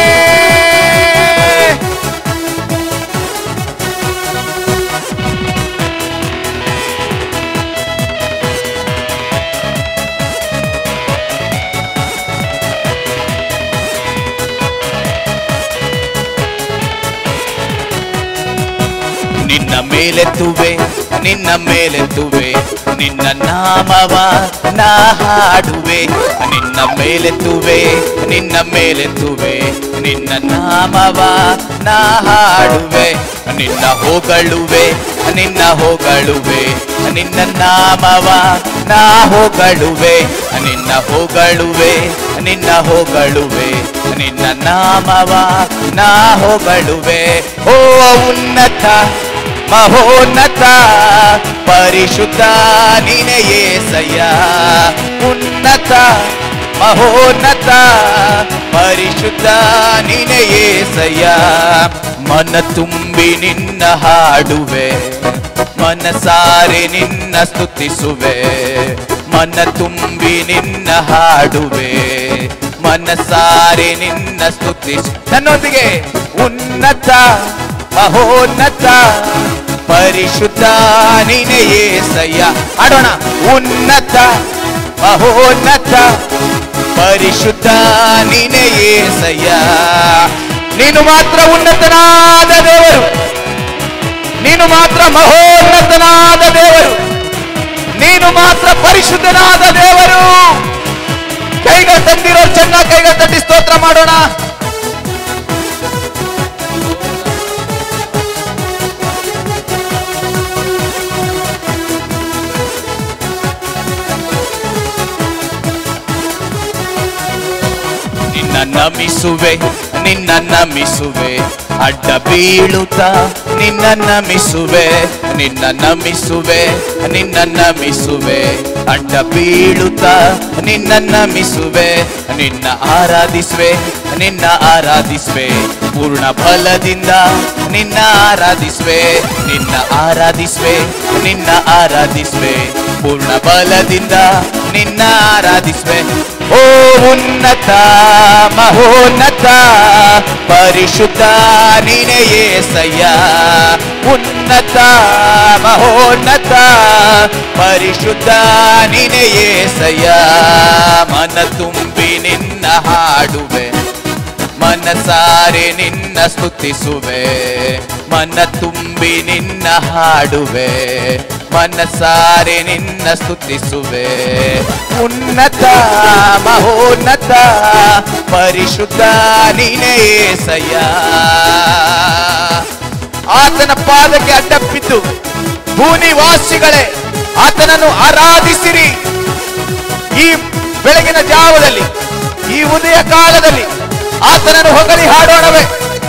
ನಿನ್ನ ಮೇಲೆತ್ತುವೆ, ನಿನ್ನ ಮೇಲೆತ್ತುವೆ, ನಿನ್ನ ನಾಮವ ನಾ ಹಾಡುವೆ. ನಿನ್ನ ಮೇಲೆತ್ತುವೆ, ನಿನ್ನ ಮೇಲೆತ್ತುವೆ, ನಿನ್ನ ನಾಮವ ನಾ ಹಾಡುವೆ. ನಿನ್ನ ಹೊಗಳುವೆ, ನಿನ್ನ ಹೊಗಳುವೆ, ನಿನ್ನ ನಾಮವ ನಾ ಹೊಗಳುವೆ. ನಿನ್ನ ಹೊಗಳುವೆ, ನಿನ್ನ ಹೊಗಳುವೆ, ನಿನ್ನ ನಾಮವ ನಾ ಹೊಗಳುವೆ. ಓ ಉನ್ನತ ಮಹೋನ್ನತ ಪರಿಶುದ್ಧ ನೀನೇ యేసయ్య. ಉನ್ನತ ಮಹೋನ್ನತ ಪರಿಶುದ್ಧ ನೀನೇ యేసయ్య. ಮನ ತುಂಬಿ ನಿನ್ನ ಹಾಡುವೆ, ಮನಸಾರೆ ನಿನ್ನ ಸ್ತುತಿಸುವೆ. ಮನ ತುಂಬಿ ನಿನ್ನ ಹಾಡುವೆ, ಮನಸಾರೆ ನಿನ್ನ ಸ್ತುತಿಸು. ನನ್ನೊಂದಿಗೆ ಉನ್ನತ ಮಹೋನ್ನತ ಪರಿಶುದ್ಧ ನೀನೇ యేసయ్య. ಆಡೋಣ. ಉನ್ನತ ಮಹೋನ್ನತ ಪರಿಶುದ್ಧ ನೀನೇ యేసయ్య. ನೀನು ಮಾತ್ರ ಉನ್ನತನಾದ ದೇವರು, ನೀನು ಮಾತ್ರ ಮಹೋನ್ನತನಾದ ದೇವರು, ನೀನು ಮಾತ್ರ ಪರಿಶುದ್ಧನಾದ ದೇವರು. ಕೈಗಳು ತಟ್ಟಿರೋ ಚೆನ್ನಾಗಿ ಕೈಗಳು ತಟ್ಟಿ ಸ್ತೋತ್ರ ಮಾಡೋಣ. ನಿನ್ನ ನಮಿಸುವೆ, ನಿನ್ನ ನಮಿಸುವೆ, ಅಡ್ಡ ಬೀಳುತ್ತಾ ನಿನ್ನ ನಮಿಸುವೆ. ನಿನ್ನ ನಮಿಸುವೆ, ನಿನ್ನ ನಮಿಸುವೆ, ಅಡ್ಡ ಬೀಳುತ್ತಾ ನಿನ್ನ ನಮಿಸುವೆ. ನಿನ್ನ ಆರಾಧಿಸುವೆ, ನಿನ್ನ ಆರಾಧಿಸುವೆ, ಪೂರ್ಣ ಬಲದಿಂದ ನಿನ್ನ ಆರಾಧಿಸುವೆ. ನಿನ್ನ ಆರಾಧಿಸುವೆ, ನಿನ್ನ ಆರಾಧಿಸುವೆ, ಪೂರ್ಣ ಬಲದಿಂದ ನಿನ್ನ ಆರಾಧಿಸುವೆ. ಓ ಉನ್ನತ ಮಹೋನ್ನತ ಪರಿಶುದ್ಧ ನೀನೇ యేసయ్య. ಉನ್ನತ ಮಹೋನ್ನತ ಪರಿಶುದ್ಧ ನೀನೇ యేసయ్య. ಮನ ತುಂಬಿ ನಿನ್ನ ಹಾಡುವೆ, ಮನಸಾರೆ ನಿನ್ನ ಸ್ತುತಿಸುವೆ. ಮನ ತುಂಬಿ ನಿನ್ನ ಹಾಡುವೆ, ಮನಸಾರೆ ನಿನ್ನ ಸ್ತುತಿಸುವೆ. ಉನ್ನತ ಮಹೋನ್ನತ ಪರಿಶುದ್ಧ ನೀನೇ యేసయ్య. ಆತನ ಪಾದಕ್ಕೆ ಅಡ್ಡಬಿದ್ದು ಭೂನಿವಾಸಿಗಳೇ ಆತನನ್ನು ಆರಾಧಿಸಿರಿ. ಈ ಬೆಳಗಿನ ಜಾವದಲ್ಲಿ, ಈ ಉದಯ ಕಾಲದಲ್ಲಿ ಆತನನ್ನು ಹೊಗಳಿ ಹಾಡೋಣವೇ.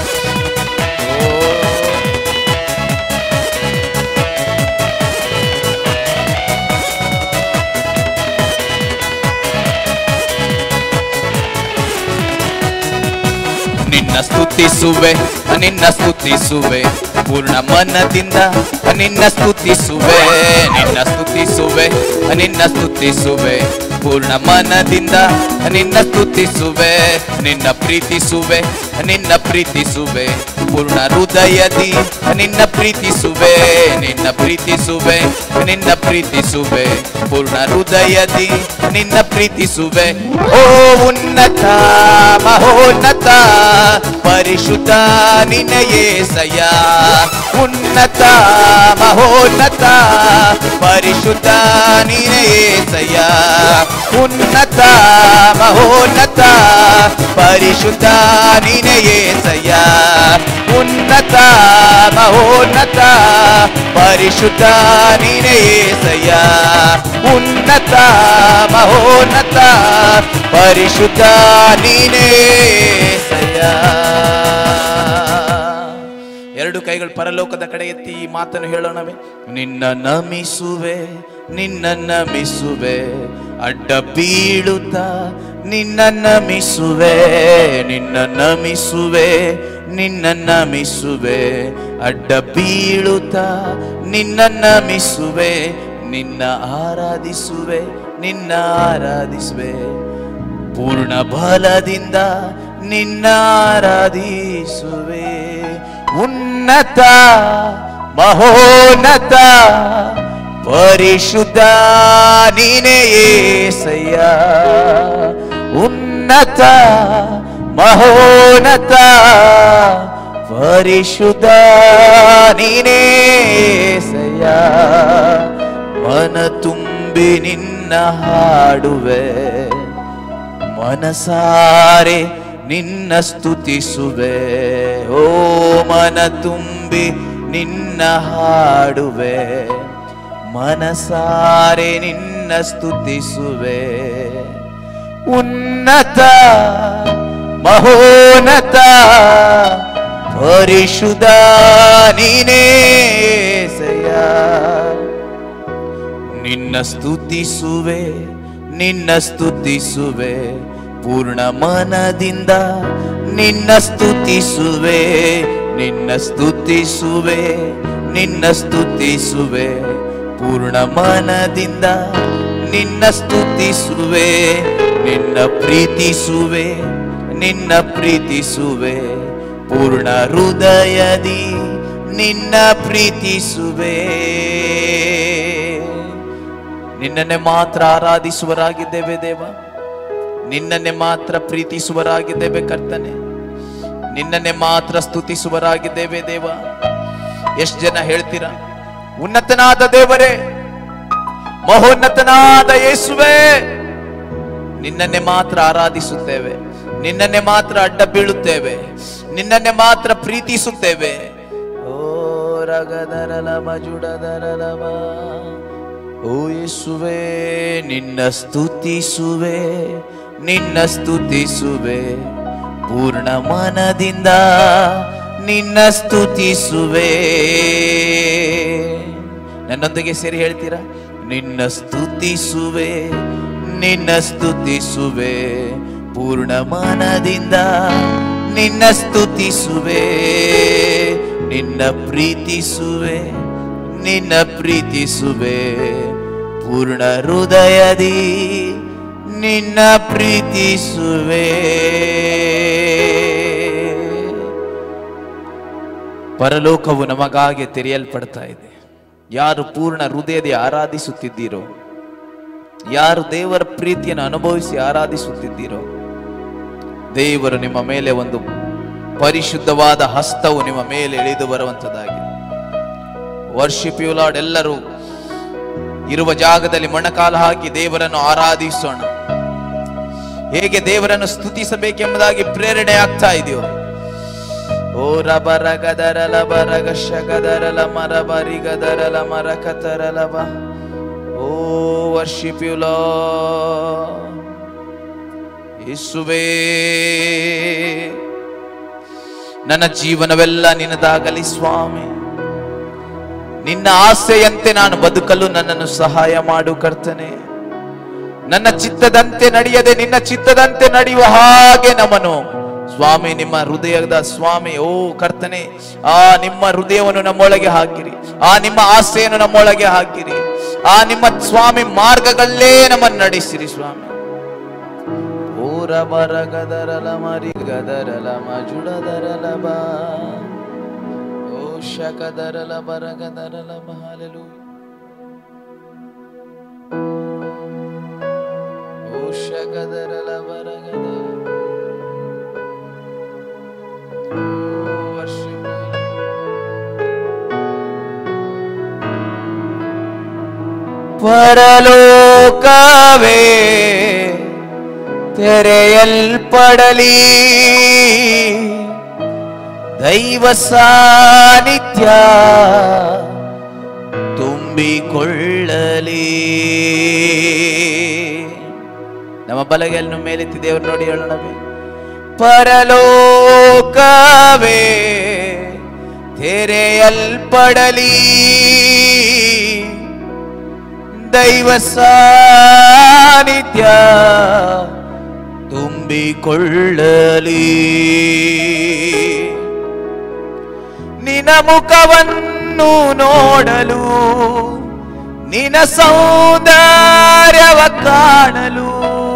ನಿನ್ನ ಸ್ತುತಿಸುವೆ, ನಿನ್ನ ಸ್ತುತಿಸುವೆ, ಪೂರ್ಣ ಮನದಿಂದ ನಿನ್ನ ಸ್ತುತಿಸುವೆ. ನಿನ್ನ ಸ್ತುತಿಸುವೆ, ನಿನ್ನ ಸ್ತುತಿಸುವೆ, ಪೂರ್ಣ ಮನದಿಂದ ನಿನ್ನ ಸ್ತುತಿಸುವೆ. ನಿನ್ನ ಪ್ರೀತಿಸುವೆ, ನಿನ್ನ ಪ್ರೀತಿಸುವೆ ಪೂರ್ಣ ಹೃದಯದಿ ನಿನ್ನ ಪ್ರೀತಿಸುವೆ ನಿನ್ನ ಪ್ರೀತಿಸುವೆ ನಿನ್ನ ಪ್ರೀತಿಸುವೆ ಪೂರ್ಣ ಹೃದಯದಿ ನಿನ್ನ ಪ್ರೀತಿಸುವೆ ಓ ಉನ್ನತ ಮಹೋನ್ನತ ಪರಿಶುದ್ಧ ನಿನ್ನ యేసయ్య ಉನ್ನತ ಮಹೋನ್ನತ ಪರಿಶುದ್ಧ ನಿನ್ನ యేసయ్య ಉನ್ನತ ಮಹೋನ್ನತ ಪರಿಶುದ್ಧ ನಿನ್ನ యేసయ్య ಉನ್ನತ ಮಹೋನ್ನತ ಪರಿಶುದ್ಧ ನಿನ್ನ యేసయ్య ಉನ್ನತ ಮಹೋನ್ನತ ಪರಿಶುದ್ಧ ನಿನ್ನ యేసయ్య ಎರಡು ಕೈಗಳು ಪರಲೋಕದ ಕಡೆ ಎತ್ತಿ ಈ ಮಾತನ್ನು ಹೇಳೋಣವೇ ನಿನ್ನ ನಮಿಸುವೆ ನಿನ್ನ ನಮಿಸುವೆ ಅಡ್ಡ ಬೀಳುತ್ತಾ ನಿನ್ನ ನಮಿಸುವೆ ನಿನ್ನ ನಮಿಸುವೆ ನಿನ್ನ ನಮಿಸುವೆ ಅಡ್ಡ ಬೀಳುತ್ತಾ ನಿನ್ನ ನಮಿಸುವೆ ನಿನ್ನ ಆರಾಧಿಸುವೆ ನಿನ್ನ ಆರಾಧಿಸುವೆ ಪೂರ್ಣ ಬಲದಿಂದ ನಿನ್ನ ಆರಾಧಿಸುವೆ ಉನ್ನತ ಮಹೋನ್ನತ ಪರಿಶುದ್ಧ ನೀನೇ యేసయ్య ಉನ್ನತ ಮಹೋನ್ನತ ಪರಿಶುದ್ಧ ನೀನೇ యేసయ్య ಮನ ತುಂಬಿ ನಿನ್ನ ಹಾಡುವೆ ಮನಸಾರೆ ನಿನ್ನ ಸ್ತುತಿಸುವೆ ಓ ಮನ ತುಂಬಿ ನಿನ್ನ ಹಾಡುವೆ ಮನಸಾರೆ ನಿನ್ನ ಸ್ತುತಿಸುವೆ ಉನ್ನತ ಮಹೋನ್ನತ ಪರಿಶುದ್ಧ ನೀನೇ యేసయ్య ನಿನ್ನ ಸ್ತುತಿಸುವೆ ನಿನ್ನ ಸ್ತುತಿಸುವೆ ಪೂರ್ಣ ಮನದಿಂದ ನಿನ್ನ ಸ್ತುತಿಸುವೆ ನಿನ್ನ ಸ್ತುತಿಸುವೆ ನಿನ್ನ ಸ್ತುತಿಸುವೆ ಪೂರ್ಣ ಮನದಿಂದ ನಿನ್ನ ಸ್ತುತಿಸುವೆ ನಿನ್ನ ಪ್ರೀತಿಸುವೆ ನಿನ್ನ ಪ್ರೀತಿಸುವೆ ಪೂರ್ಣ ಹೃದಯದಿ ನಿನ್ನ ಪ್ರೀತಿಸುವೆ ನಿನ್ನನ್ನೇ ಮಾತ್ರ ಆರಾಧಿಸುವರಾಗಿದ್ದೇವೆ ದೇವ ನಿನ್ನನ್ನೇ ಮಾತ್ರ ಪ್ರೀತಿಸುವರಾಗಿದ್ದೇವೆ ಕರ್ತನೆ ನಿನ್ನನ್ನೇ ಮಾತ್ರ ಸ್ತುತಿಸುವರಾಗಿದ್ದೇವೆ ದೇವ ಎಷ್ಟು ಜನ ಹೇಳ್ತೀರಾ ಉನ್ನತನಾದ ದೇವರೇ ಮಹೋನ್ನತನಾದ ಯೇಸುವೇ ನಿನ್ನನ್ನೇ ಮಾತ್ರ ಆರಾಧಿಸುತ್ತೇವೆ ನಿನ್ನನ್ನೇ ಮಾತ್ರ ಅಡ್ಡ ಬೀಳುತ್ತೇವೆ ನಿನ್ನನ್ನೇ ಮಾತ್ರ ಪ್ರೀತಿಸುತ್ತೇವೆ ಓ ರಗದರಲಮ ಜುಡದರಲಮ ಓ ಯೇಸುವೇ ನಿನ್ನ ಸ್ತುತಿಸುವೆ ನಿನ್ನ ಸ್ತುತಿಸುವೆ ಪೂರ್ಣ ಮನದಿಂದ ನಿನ್ನ ಸ್ತುತಿಸುವೆ ನನ್ನೊಂದಿಗೆ ಸೇರಿ ಹೇಳ್ತೀರಾ ನಿನ್ನ ಸ್ತುತಿಸುವೆ ನಿನ್ನ ಸ್ತುತಿಸುವೆ ಪೂರ್ಣ ಮನದಿಂದ ನಿನ್ನ ಸ್ತುತಿಸುವೆ ನಿನ್ನ ಪ್ರೀತಿಸುವೆ ನಿನ್ನ ಪ್ರೀತಿಸುವೆ ಪೂರ್ಣ ಹೃದಯದಿ ನಿನ್ನ ಪ್ರೀತಿಸುವೆ ಪರಲೋಕವು ನಮಗಾಗಿ ತೆರೆಯಲ್ಪಡ್ತಾ ಇದೆ ಯಾರು ಪೂರ್ಣ ಹೃದಯದಿ ಆರಾಧಿಸುತ್ತಿದ್ದೀರೋ ಯಾರು ದೇವರ ಪ್ರೀತಿಯನ್ನು ಅನುಭವಿಸಿ ಆರಾಧಿಸುತ್ತಿದ್ದೀರೋ ದೇವರು ನಿಮ್ಮ ಮೇಲೆ ಒಂದು ಪರಿಶುದ್ಧವಾದ ಹಸ್ತವು ನಿಮ್ಮ ಮೇಲೆ ಇಳಿದು ಬರುವಂತದ್ದಾಗಿದೆ ವರ್ಷಿಪ್ ಯು ಲಾರ್ಡ್ ಎಲ್ಲರೂ ಇರುವ ಜಾಗದಲ್ಲಿ ಮೊಣಕಾಲು ಹಾಕಿ ದೇವರನ್ನು ಆರಾಧಿಸೋಣ ಹೇಗೆ ದೇವರನ್ನು ಸ್ತುತಿಸಬೇಕೆಂಬುದಾಗಿ ಪ್ರೇರಣೆ ಆಗ್ತಾ ಇದೆಯೋ ಓ ರಬರಗದರಲ ಬರಗಶಗದರಲ ಮರಬರಿಗದರಲ ಮರಕತರಲವ ಓ ವರ್ಷಿಪ್ ಯು ಲಾರ್ಡ್ ಯೇಸುವೇ ನನ್ನ ಜೀವನವೆಲ್ಲ ನಿನ್ನದಾಗಲಿ ಸ್ವಾಮಿ ನಿನ್ನ ಆಸೆಯಂತೆ ನಾನು ಬದುಕಲು ನನ್ನನ್ನು ಸಹಾಯ ಮಾಡು ಕರ್ತನೆ ನನ್ನ ಚಿತ್ತದಂತೆ ನಡೆಯದೆ ನಿನ್ನ ಚಿತ್ತದಂತೆ ನಡೆಯುವ ಹಾಗೆ ನಮ್ಮನು ಸ್ವಾಮಿ ನಿಮ್ಮ ಹೃದಯದ ಸ್ವಾಮಿ ಓ ಕರ್ತನೆ ಆ ನಿಮ್ಮ ಹೃದಯವನ್ನು ನಮ್ಮೊಳಗೆ ಹಾಕಿರಿ ಆ ನಿಮ್ಮ ಆಸೆಯನ್ನು ನಮ್ಮೊಳಗೆ ಹಾಕಿರಿ ಆ ನಿಮ್ಮ ಸ್ವಾಮಿ ಮಾರ್ಗಗಳಲ್ಲೇ ನಮ್ಮನ್ನು ನಡೆಸಿರಿ ಸ್ವಾಮಿ ಓ ಊರ ಬರಗದರಲ ಮರಿ ಗದರಲ ಮಜುಡದರಲ ಬಾ ಓ ಶಕದರಲ ಬರಗದರಲ ಹಾಲೆಲೂಯ ಓ ಶಕದರಲ ಬರಗದ ಪರಲೋಕವೇ ತೆರೆಯಲ್ಪಡಲಿ, ದೈವ ಸಾನ್ನಿಧ್ಯ ತುಂಬಿಕೊಳ್ಳಲಿ. ನಮ್ಮ ಬಲಗೈಯನ್ನು ಮೇಲೆತ್ತಿ ದೇವರು ನೋಡಿ ಹೇಳೋಣವೇ. ಪರಲೋಕವೇ ತೆರೆಯಲ್ಪಡಲಿ, ದೈವ ಸಾನ್ನಿಧ್ಯ ತುಂಬಿಕೊಳ್ಳಲಿ. ನಿನ್ನ ಮುಖವನ್ನು ನೋಡಲು, ನಿನ್ನ ಸೌಂದರ್ಯವ ಕಾಣಲು,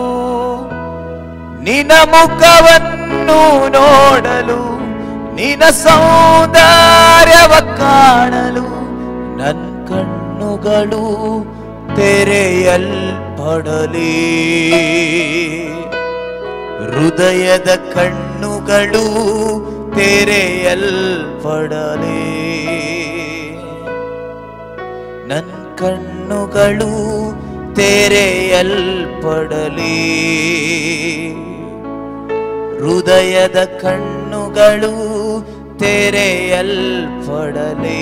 ನಿನ್ನ ಮುಖವನ್ನು ನೋಡಲು, ನಿನ್ನ ಸೌಂದರ್ಯವ ಕಾಣಲು ನನ್ನ ಕಣ್ಣುಗಳು ತೆರೆಯಲ್ಪಡಲಿ. ಹೃದಯದ ಕಣ್ಣುಗಳು ತೆರೆಯಲ್ಪಡಲಿ. ನನ್ನ ಕಣ್ಣುಗಳು ತೆರೆಯಲ್ಪಡಲಿ. ಹೃದಯದ ಕಣ್ಣುಗಳು ತೆರೆಯಲ್ಪಡಲಿ.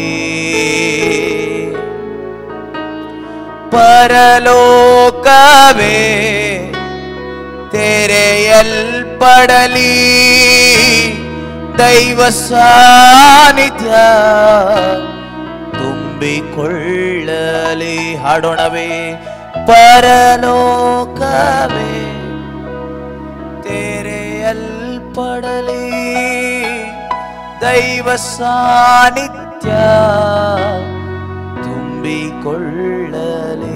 ಪರಲೋಕವೇ ತೆರೆಯಲ್ಪಡಲಿ, ದೈವ ಸಾನ್ನಿಧ್ಯ ತುಂಬಿಕೊಳ್ಳಲಿ. ಹಾಡೋಣವೇ. ಪರಲೋಕವೇ ತೆರೆಯಲ್ಪಡಲಿ, ದೈವ ಸಾನ್ನಿಧ್ಯ ತುಂಬಿಕೊಳ್ಳಲಿ.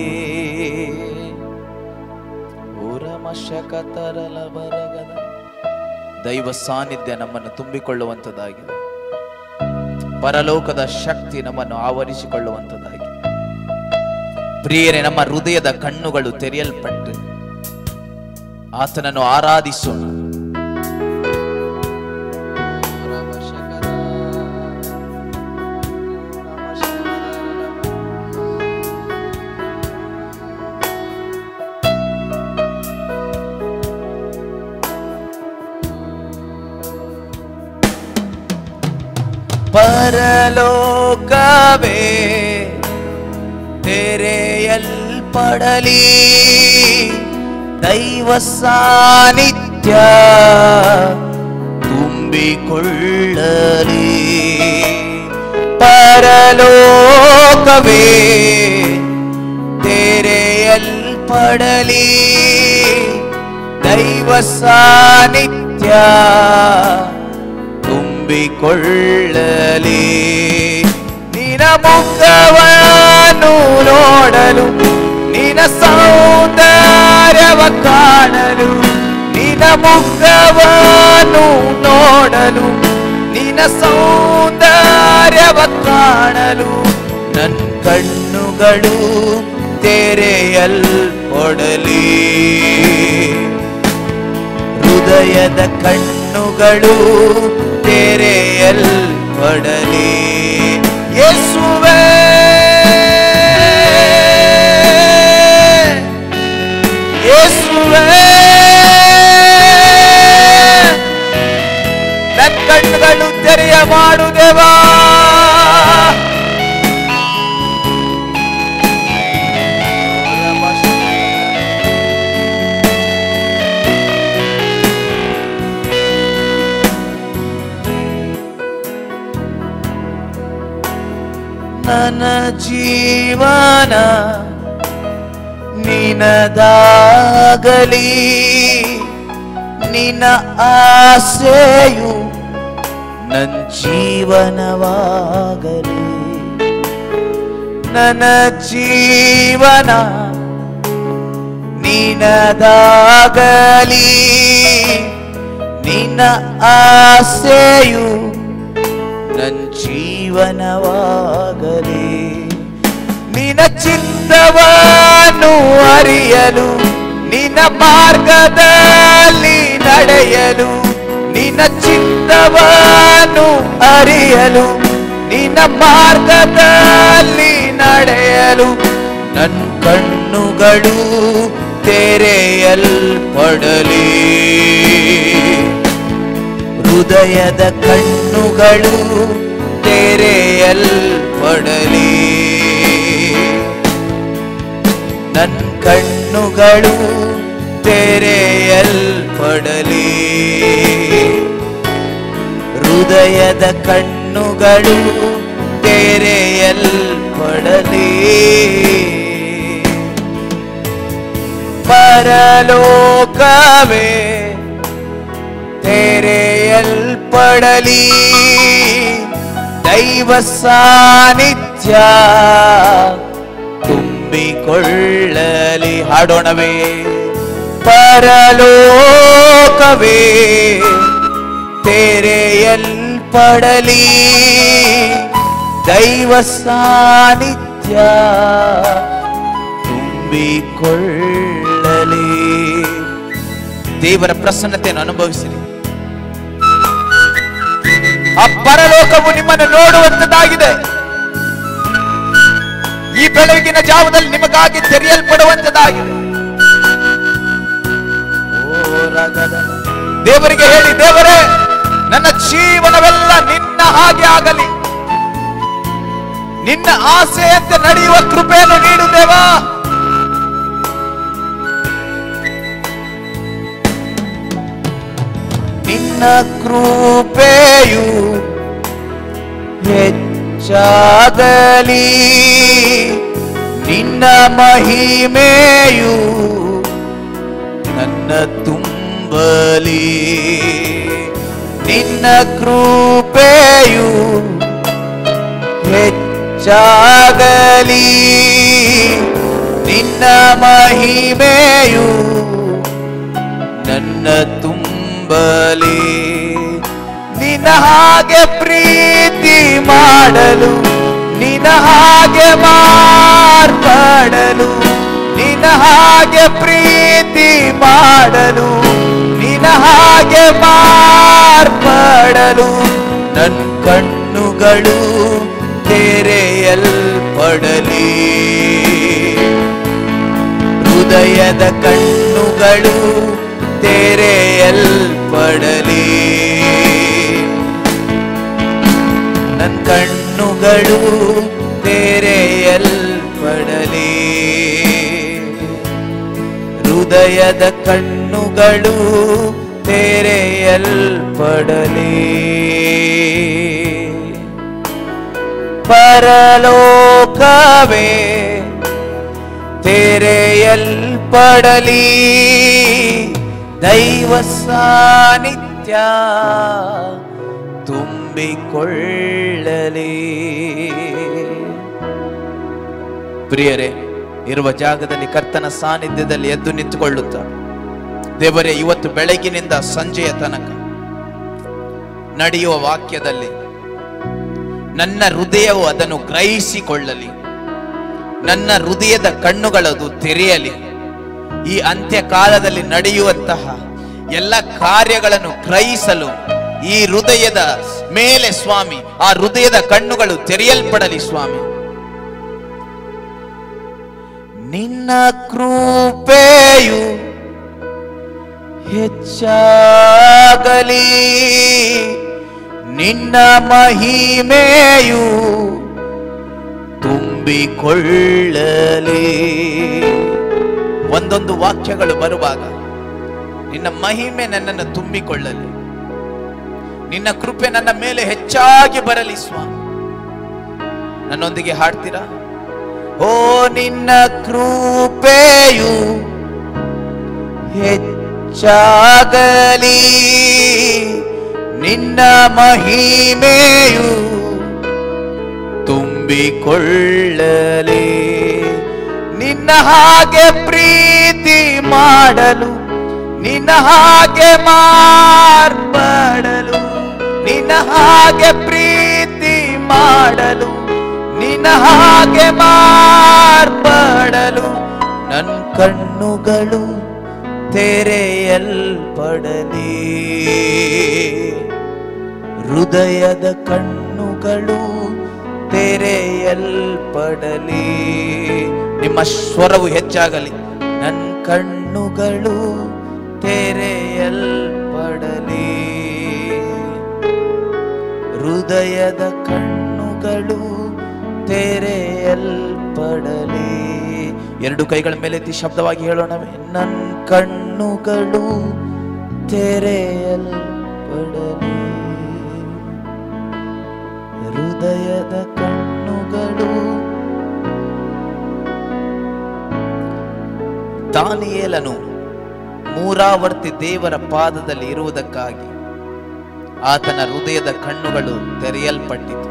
ಶಕತರಲ ಬರಗದ ದೈವ ಸಾನ್ನಿಧ್ಯ ನಮ್ಮನ್ನು ತುಂಬಿಕೊಳ್ಳುವಂಥದ್ದಾಗಿದೆ. ಪರಲೋಕದ ಶಕ್ತಿ ನಮ್ಮನ್ನು ಆವರಿಸಿಕೊಳ್ಳುವಂಥದ್ದಾಗಿದೆ. ಪ್ರಿಯರೇ, ನಮ್ಮ ಹೃದಯದ ಕಣ್ಣುಗಳು ತೆರೆಯಲ್ಪಟ್ಟು ಆತನನ್ನು ಆರಾಧಿಸೋಣ. ಪರಲೋಕವೇ ತೆರೆಯಲ್ಪಡಲಿ, ದೈವ ಸಾನ್ನಿಧ್ಯ ತುಂಬಿಕೊಳ್ಳಲಿ. ಪರಲೋಕವೇ ತೆರೆಯಲ್ಪಡಲಿ, ದೈವ ಸಾನ್ನಿಧ್ಯ ತುಂಬಿಕೊಳ್ಳಲಿ. ನಿನ್ನ ಮುಖವನ್ನು ನೋಡಲು, ನಿನ್ನ ಸೌಂದರ್ಯವ ಕಾಣಲು, ನಿನ್ನ ಮುಖವನ್ನು ನೋಡಲು, ನಿನ್ನ ಸೌಂದರ್ಯವ ಕಾಣಲು ನನ್ನ ಕಣ್ಣುಗಳು ತೆರೆಯಲ್ಪಡಲಿ. ಹೃದಯದ ಕಣ್ಣುಗಳು ತೆರೆಯಲ್ಪಡಲಿ. ಯೇಸುವೇ, ಯೇಸುವೇ, ನನ್ನ ಕಣ್ಣುಗಳು ತೆರೆಯ ಮಾಡು ದೇವಾ. ನನ್ನ ಜೀವನ ನಿನದಾಗಲಿ, ನಿನ್ನ ಆಸೆಯು ನನ್ನ ಜೀವನವಾಗಲಿ. ನನ್ನ ಜೀವನ ನಿನದಾಗಲಿ, ನಿನ್ನ ಆಸೆಯು ನನ್ನ ಜೀವನವಾಗಲಿ. ನಿನ್ನ ಚಿತ್ತವನ್ನು ಅರಿಯಲು, ನಿನ್ನ ಮಾರ್ಗದಲ್ಲಿ ನಡೆಯಲು, ನಿನ್ನ ಚಿತ್ತವನ್ನು ಅರಿಯಲು, ನಿನ್ನ ಮಾರ್ಗದಲ್ಲಿ ನಡೆಯಲು ನನ್ನ ಕಣ್ಣುಗಳು ತೆರೆಯಲ್ಪಡಲಿ. ಹೃದಯದ ಕಣ್ಣುಗಳು ತೆರೆಯಲ್ಪಡಲಿ. ನನ್ನ ಕಣ್ಣುಗಳು ತೆರೆಯಲ್ಪಡಲಿ. ಹೃದಯದ ಕಣ್ಣುಗಳು ತೆರೆಯಲ್ಪಡಲಿ. ಪರಲೋಕವೇ ತೆರೆಯಲ್ಪಡಲಿ. ದೈವ ಸಾನ್ನಿಧ್ಯ ತುಂಬಿಕೊಳ್ಳಲಿ. ಹಾಡೋಣವೇ. ಪರಲೋಕವೇ ತೆರೆಯಲ್ಪಡಲಿ. ದೈವ ಸಾನ್ನಿಧ್ಯ ತುಂಬಿಕೊಳ್ಳಲಿ. ದೇವರ ಪ್ರಸನ್ನತೆಯನ್ನು ಅನುಭವಿಸಿರಿ. ಆ ಪರಲೋಕವು ನಿಮ್ಮನ್ನು ನೋಡುವಂತದ್ದಾಗಿದೆ. ಈ ಬೆಳಗಿನ ಜಾವದಲ್ಲಿ ನಿಮಗಾಗಿ ತೆರೆಯಲ್ಪಡುವಂತದ್ದಾಗಿದೆ. ದೇವರಿಗೆ ಹೇಳಿ, ದೇವರೇ, ನನ್ನ ಜೀವನವೆಲ್ಲ ನಿನ್ನ ಹಾಗೆ ಆಗಲಿ. ನಿನ್ನ ಆಸೆಯಂತೆ ನಡೆಯುವ ಕೃಪೆಯನ್ನು ನೀಡು ದೇವಾ. ನಿನ್ನ ಕೃಪೆಯು ಹೆಚ್ಚಾಗಲಿ. ನಿನ್ನ ಮಹಿಮೆಯು ನನ್ನ ತುಂಬಲಿ. ನಿನ್ನ ಕೃಪೆಯು ಹೆಚ್ಚಾಗಲಿ. ನಿನ್ನ ಮಹಿಮೆಯು ನನ್ನ ತುಂಬಲಿ. ನಿನ್ನ ಹಾಗೆ ಪ್ರೀತಿ ಮಾಡಲು, ನಿನ್ನ ಹಾಗೆ ಮಾರ್ಪಡಲು, ನಿನ್ನ ಹಾಗೆ ಪ್ರೀತಿ ಮಾಡಲು, ನಿನ್ನ ಹಾಗೆ ಮಾರ್ಪಡಲು ನನ್ನ ಕಣ್ಣುಗಳು ತೆರೆಯಲ್ಪಡಲಿ. ಹೃದಯದ ಕಣ್ಣುಗಳು ತೆರೆಯಲ್ಪಡಲಿ. ನನ್ನ ಕಣ್ಣುಗಳು ತೆರೆಯಲ್ಪಡಲಿ. ಹೃದಯದ ಕಣ್ಣುಗಳು ತೆರೆಯಲ್ಪಡಲಿ. ಪರಲೋಕವೇ ತೆರೆಯಲ್ಪಡಲಿ. ದೈವ ಸಾನ್ನಿಧ್ಯ ತುಂಬಿಕೊಳ್ಳಲಿ. ಪ್ರಿಯರೇ, ಇರುವ ಜಾಗದಲ್ಲಿ ಕರ್ತನ ಸಾನ್ನಿಧ್ಯದಲ್ಲಿ ಎದ್ದು ನಿಂತುಕೊಳ್ಳುತ್ತ, ದೇವರೇ, ಇವತ್ತು ಬೆಳಗಿನಿಂದ ಸಂಜೆಯ ತನಕ ನಡೆಯುವ ವಾಕ್ಯದಲ್ಲಿ ನನ್ನ ಹೃದಯವು ಅದನ್ನು ಗ್ರಹಿಸಿಕೊಳ್ಳಲಿ. ನನ್ನ ಹೃದಯದ ಕಣ್ಣುಗಳದು ತೆರೆಯಲಿ. ಈ ಅಂತ್ಯಕಾಲದಲ್ಲಿ ನಡೆಯುವಂತಹ ಎಲ್ಲ ಕಾರ್ಯಗಳನ್ನು ಗ್ರಹಿಸಲು ಈ ಹೃದಯದ ಮೇಲೆ ಸ್ವಾಮಿ, ಆ ಹೃದಯದ ಕಣ್ಣುಗಳು ತೆರೆಯಲ್ಪಡಲಿ ಸ್ವಾಮಿ. ನಿನ್ನ ಕೃಪೆಯು ಹೆಚ್ಚಾಗಲಿ. ನಿನ್ನ ಮಹಿಮೆಯು ತುಂಬಿಕೊಳ್ಳಲಿ. ಒಂದೊಂದು ವಾಕ್ಯಗಳು ಬರುವಾಗ ನಿನ್ನ ಮಹಿಮೆ ನನ್ನನ್ನು ತುಂಬಿಕೊಳ್ಳಲಿ. ನಿನ್ನ ಕೃಪೆ ನನ್ನ ಮೇಲೆ ಹೆಚ್ಚಾಗಿ ಬರಲಿ ಸ್ವಾಮಿ. ನನ್ನೊಂದಿಗೆ ಹಾಡ್ತೀರಾ? ಓ ನಿನ್ನ ಕೃಪೆಯು ಹೆಚ್ಚಾಗಲಿ. ನಿನ್ನ ಮಹಿಮೆಯು ತುಂಬಿಕೊಳ್ಳಲಿ. ನಿನ್ನ ಹಾಗೆ ಪ್ರೀತಿ ಮಾಡಲು, ನಿನ್ನ ಹಾಗೆ ಮಾರ್ಪಡಲು, ನಿನ್ನ ಹಾಗೆ ಪ್ರೀತಿ ಮಾಡಲು, ನಿನ್ನ ಹಾಗೆ ಮಾರ್ಪಡಲು ನನ್ನ ಕಣ್ಣುಗಳು ತೆರೆಯಲ್ಪಡಲಿ. ಹೃದಯದ ಕಣ್ಣುಗಳು ತೆರೆಯಲ್ಪಡಲಿ. ನಿಮ್ಮ ಸ್ವರವು ಹೆಚ್ಚಾಗಲಿ. ನನ್ನ ಕಣ್ಣುಗಳು ತೆರೆಯಲ್ಪಡಲಿ. ಹೃದಯದ ಕಣ್ಣುಗಳು ತೆರೆಯಲ್ಪಡಲಿ. ಎರಡು ಕೈಗಳ ಮೇಲೆತ್ತಿ ಶಬ್ದವಾಗಿ ಹೇಳೋಣವೇ? ನನ್ನ ಕಣ್ಣುಗಳು ತೆರೆಯಲ್ಪಡಲಿ. ಹೃದಯದ ಕಣ್ಣುಗಳು. ದಾನಿಯೇಲನು ಮೂರಾವರ್ತಿ ದೇವರ ಪಾದದಲ್ಲಿ ಇರುವುದಕ್ಕಾಗಿ ಆತನ ಹೃದಯದ ಕಣ್ಣುಗಳು ತೆರೆಯಲ್ಪಟ್ಟಿತು.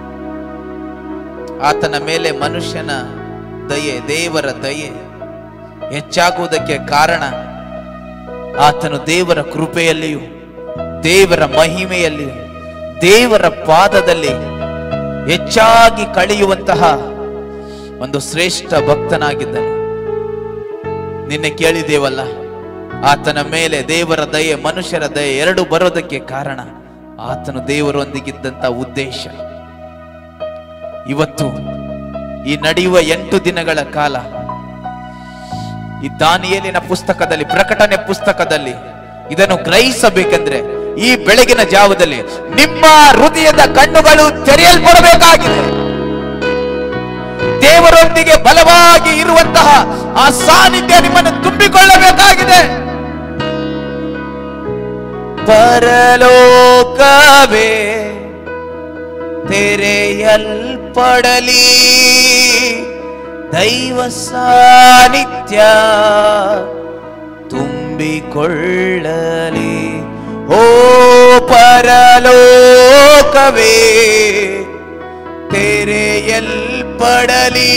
ಆತನ ಮೇಲೆ ಮನುಷ್ಯನ ದಯೆ, ದೇವರ ದಯೆ ಹೆಚ್ಚಾಗುವುದಕ್ಕೆ ಕಾರಣ ಆತನು ದೇವರ ಕೃಪೆಯಲ್ಲಿಯೂ ದೇವರ ಮಹಿಮೆಯಲ್ಲಿಯೂ ದೇವರ ಪಾದದಲ್ಲಿ ಹೆಚ್ಚಾಗಿ ಕಳೆಯುವಂತಹ ಒಂದು ಶ್ರೇಷ್ಠ ಭಕ್ತನಾಗಿದ್ದನು. ನಿನ್ನೆ ಕೇಳಿದೇವಲ್ಲ, ಆತನ ಮೇಲೆ ದೇವರ ದಯೆ ಮನುಷ್ಯರ ದಯೆ ಎರಡು ಬರೋದಕ್ಕೆ ಕಾರಣ ಆತನು ದೇವರೊಂದಿಗಿದ್ದಂತ ಉದ್ದೇಶ. ಇವತ್ತು ಈ ನಡೆಯುವ 8 ದಿನಗಳ ಕಾಲ ಈ ದಾನಿಯೇಲಿನ ಪುಸ್ತಕದಲ್ಲಿ, ಪ್ರಕಟಣೆ ಪುಸ್ತಕದಲ್ಲಿ ಇದನ್ನು ಗ್ರಹಿಸಬೇಕೆಂದ್ರೆ ಈ ಬೆಳಗಿನ ಜಾವದಲ್ಲಿ ನಿಮ್ಮ ಹೃದಯದ ಕಣ್ಣುಗಳು ತೆರೆಯಲ್ಪಡಬೇಕಾಗಿದೆ. ದೇವರೊಂದಿಗೆ ಬಲವಾಗಿ ಇರುವಂತಹ ಆ ಸಾನ್ನಿಧ್ಯ ನಿಮ್ಮನ್ನು ತುಂಬಿಕೊಳ್ಳಬೇಕಾಗಿದೆ. ಪರಲೋಕವೇ ತೆರೆಯಲ್ಪಡಲಿ, ದೈವ ಸಾನ್ನಿಧ್ಯ ತುಂಬಿಕೊಳ್ಳಲಿ. ಓ ಪರಲೋಕವೇ ತೆರೆಯಲ್ಪಡಲಿ,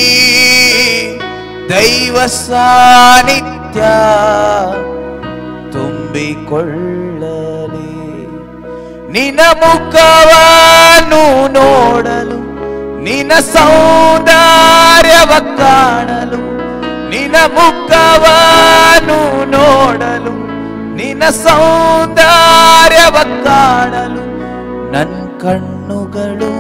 ದೈವ ಸಾನ್ನಿಧ್ಯ ತುಂಬಿಕೊಳ್ಳಲಿ. ನಿನ್ನ ಮುಖವನ್ನು ನೋಡಲು, ನಿನ್ನ ಸೌಂದರ್ಯವ ಕಾಣಲು, ನಿನ್ನ ಮುಖವನ್ನು ನೋಡಲು, ನಿನ್ನ ಸೌಂದರ್ಯವ ಕಾಣಲು ನನ್ನ ಕಣ್ಣುಗಳು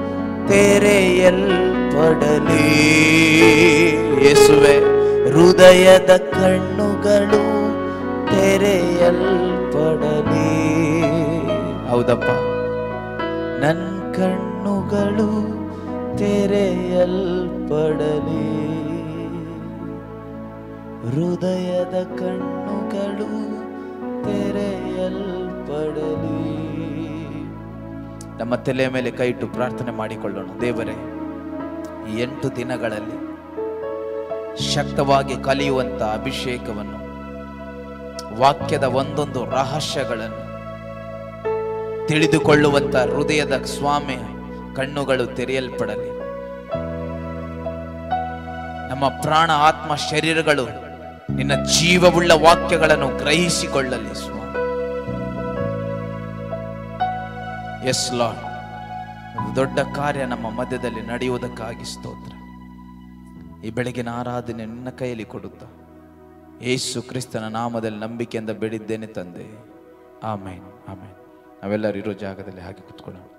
ತೆರೆಯಲ್ಪಡಲಿ. ಯೇಸುವೆ, ಹೃದಯದ ಕಣ್ಣುಗಳು ತೆರೆಯಲ್ಪಡಲಿ. ಹೌದಪ್ಪ, ನನ್ನ ಕಣ್ಣುಗಳು ತೆರೆಯಲ್ಪಡಲಿ. ಹೃದಯದ ಕಣ್ಣುಗಳು ತೆರೆಯಲ್ಪಡಲಿ. ನಮ್ಮ ತಲೆಯ ಮೇಲೆ ಕೈ ಇಟ್ಟು ಪ್ರಾರ್ಥನೆ ಮಾಡಿಕೊಳ್ಳೋಣ. ದೇವರೇ, ಈ 8 ದಿನಗಳಲ್ಲಿ ಶಕ್ತವಾಗಿ ಕಲಿಯುವಂತ ಅಭಿಷೇಕವನ್ನು, ವಾಕ್ಯದ ಒಂದೊಂದು ರಹಸ್ಯಗಳನ್ನು ತಿಳಿದುಕೊಳ್ಳುವಂತ ಹೃದಯದ ಸ್ವಾಮಿ ಕಣ್ಣುಗಳು ತೆರೆಯಲ್ಪಡಲಿ. ನಮ್ಮ ಪ್ರಾಣ, ಆತ್ಮ, ಶರೀರಗಳು ನಿನ್ನ ಜೀವವುಳ್ಳ ವಾಕ್ಯಗಳನ್ನು ಗ್ರಹಿಸಿಕೊಳ್ಳಲಿ ಸ್ವಾಮಿ. ಎಸ್ ಲಾರ್ಡ್, ದೊಡ್ಡ ಕಾರ್ಯ ನಮ್ಮ ಮಧ್ಯದಲ್ಲಿ ನಡೆಯುವುದಕ್ಕಾಗಿ ಸ್ತೋತ್ರ. ಈ ಬೆಳಗಿನ ಆರಾಧನೆ ನಿನ್ನ ಕೈಯಲ್ಲಿ ಕೊಡುತ್ತಾ ಯೇಸು ಕ್ರಿಸ್ತನ ನಾಮದಲ್ಲಿ ನಂಬಿಕೆಯಿಂದ ಬೇಡಿದ್ದೇನೆ ತಂದೆ. ಆಮೇನ್, ಆಮೇನ್. ನಾವೆಲ್ಲರೂ ಇರೋ ಜಾಗದಲ್ಲಿ ಹಾಗೆ ಕೂತ್ಕೊಳ್ಳೋಣ.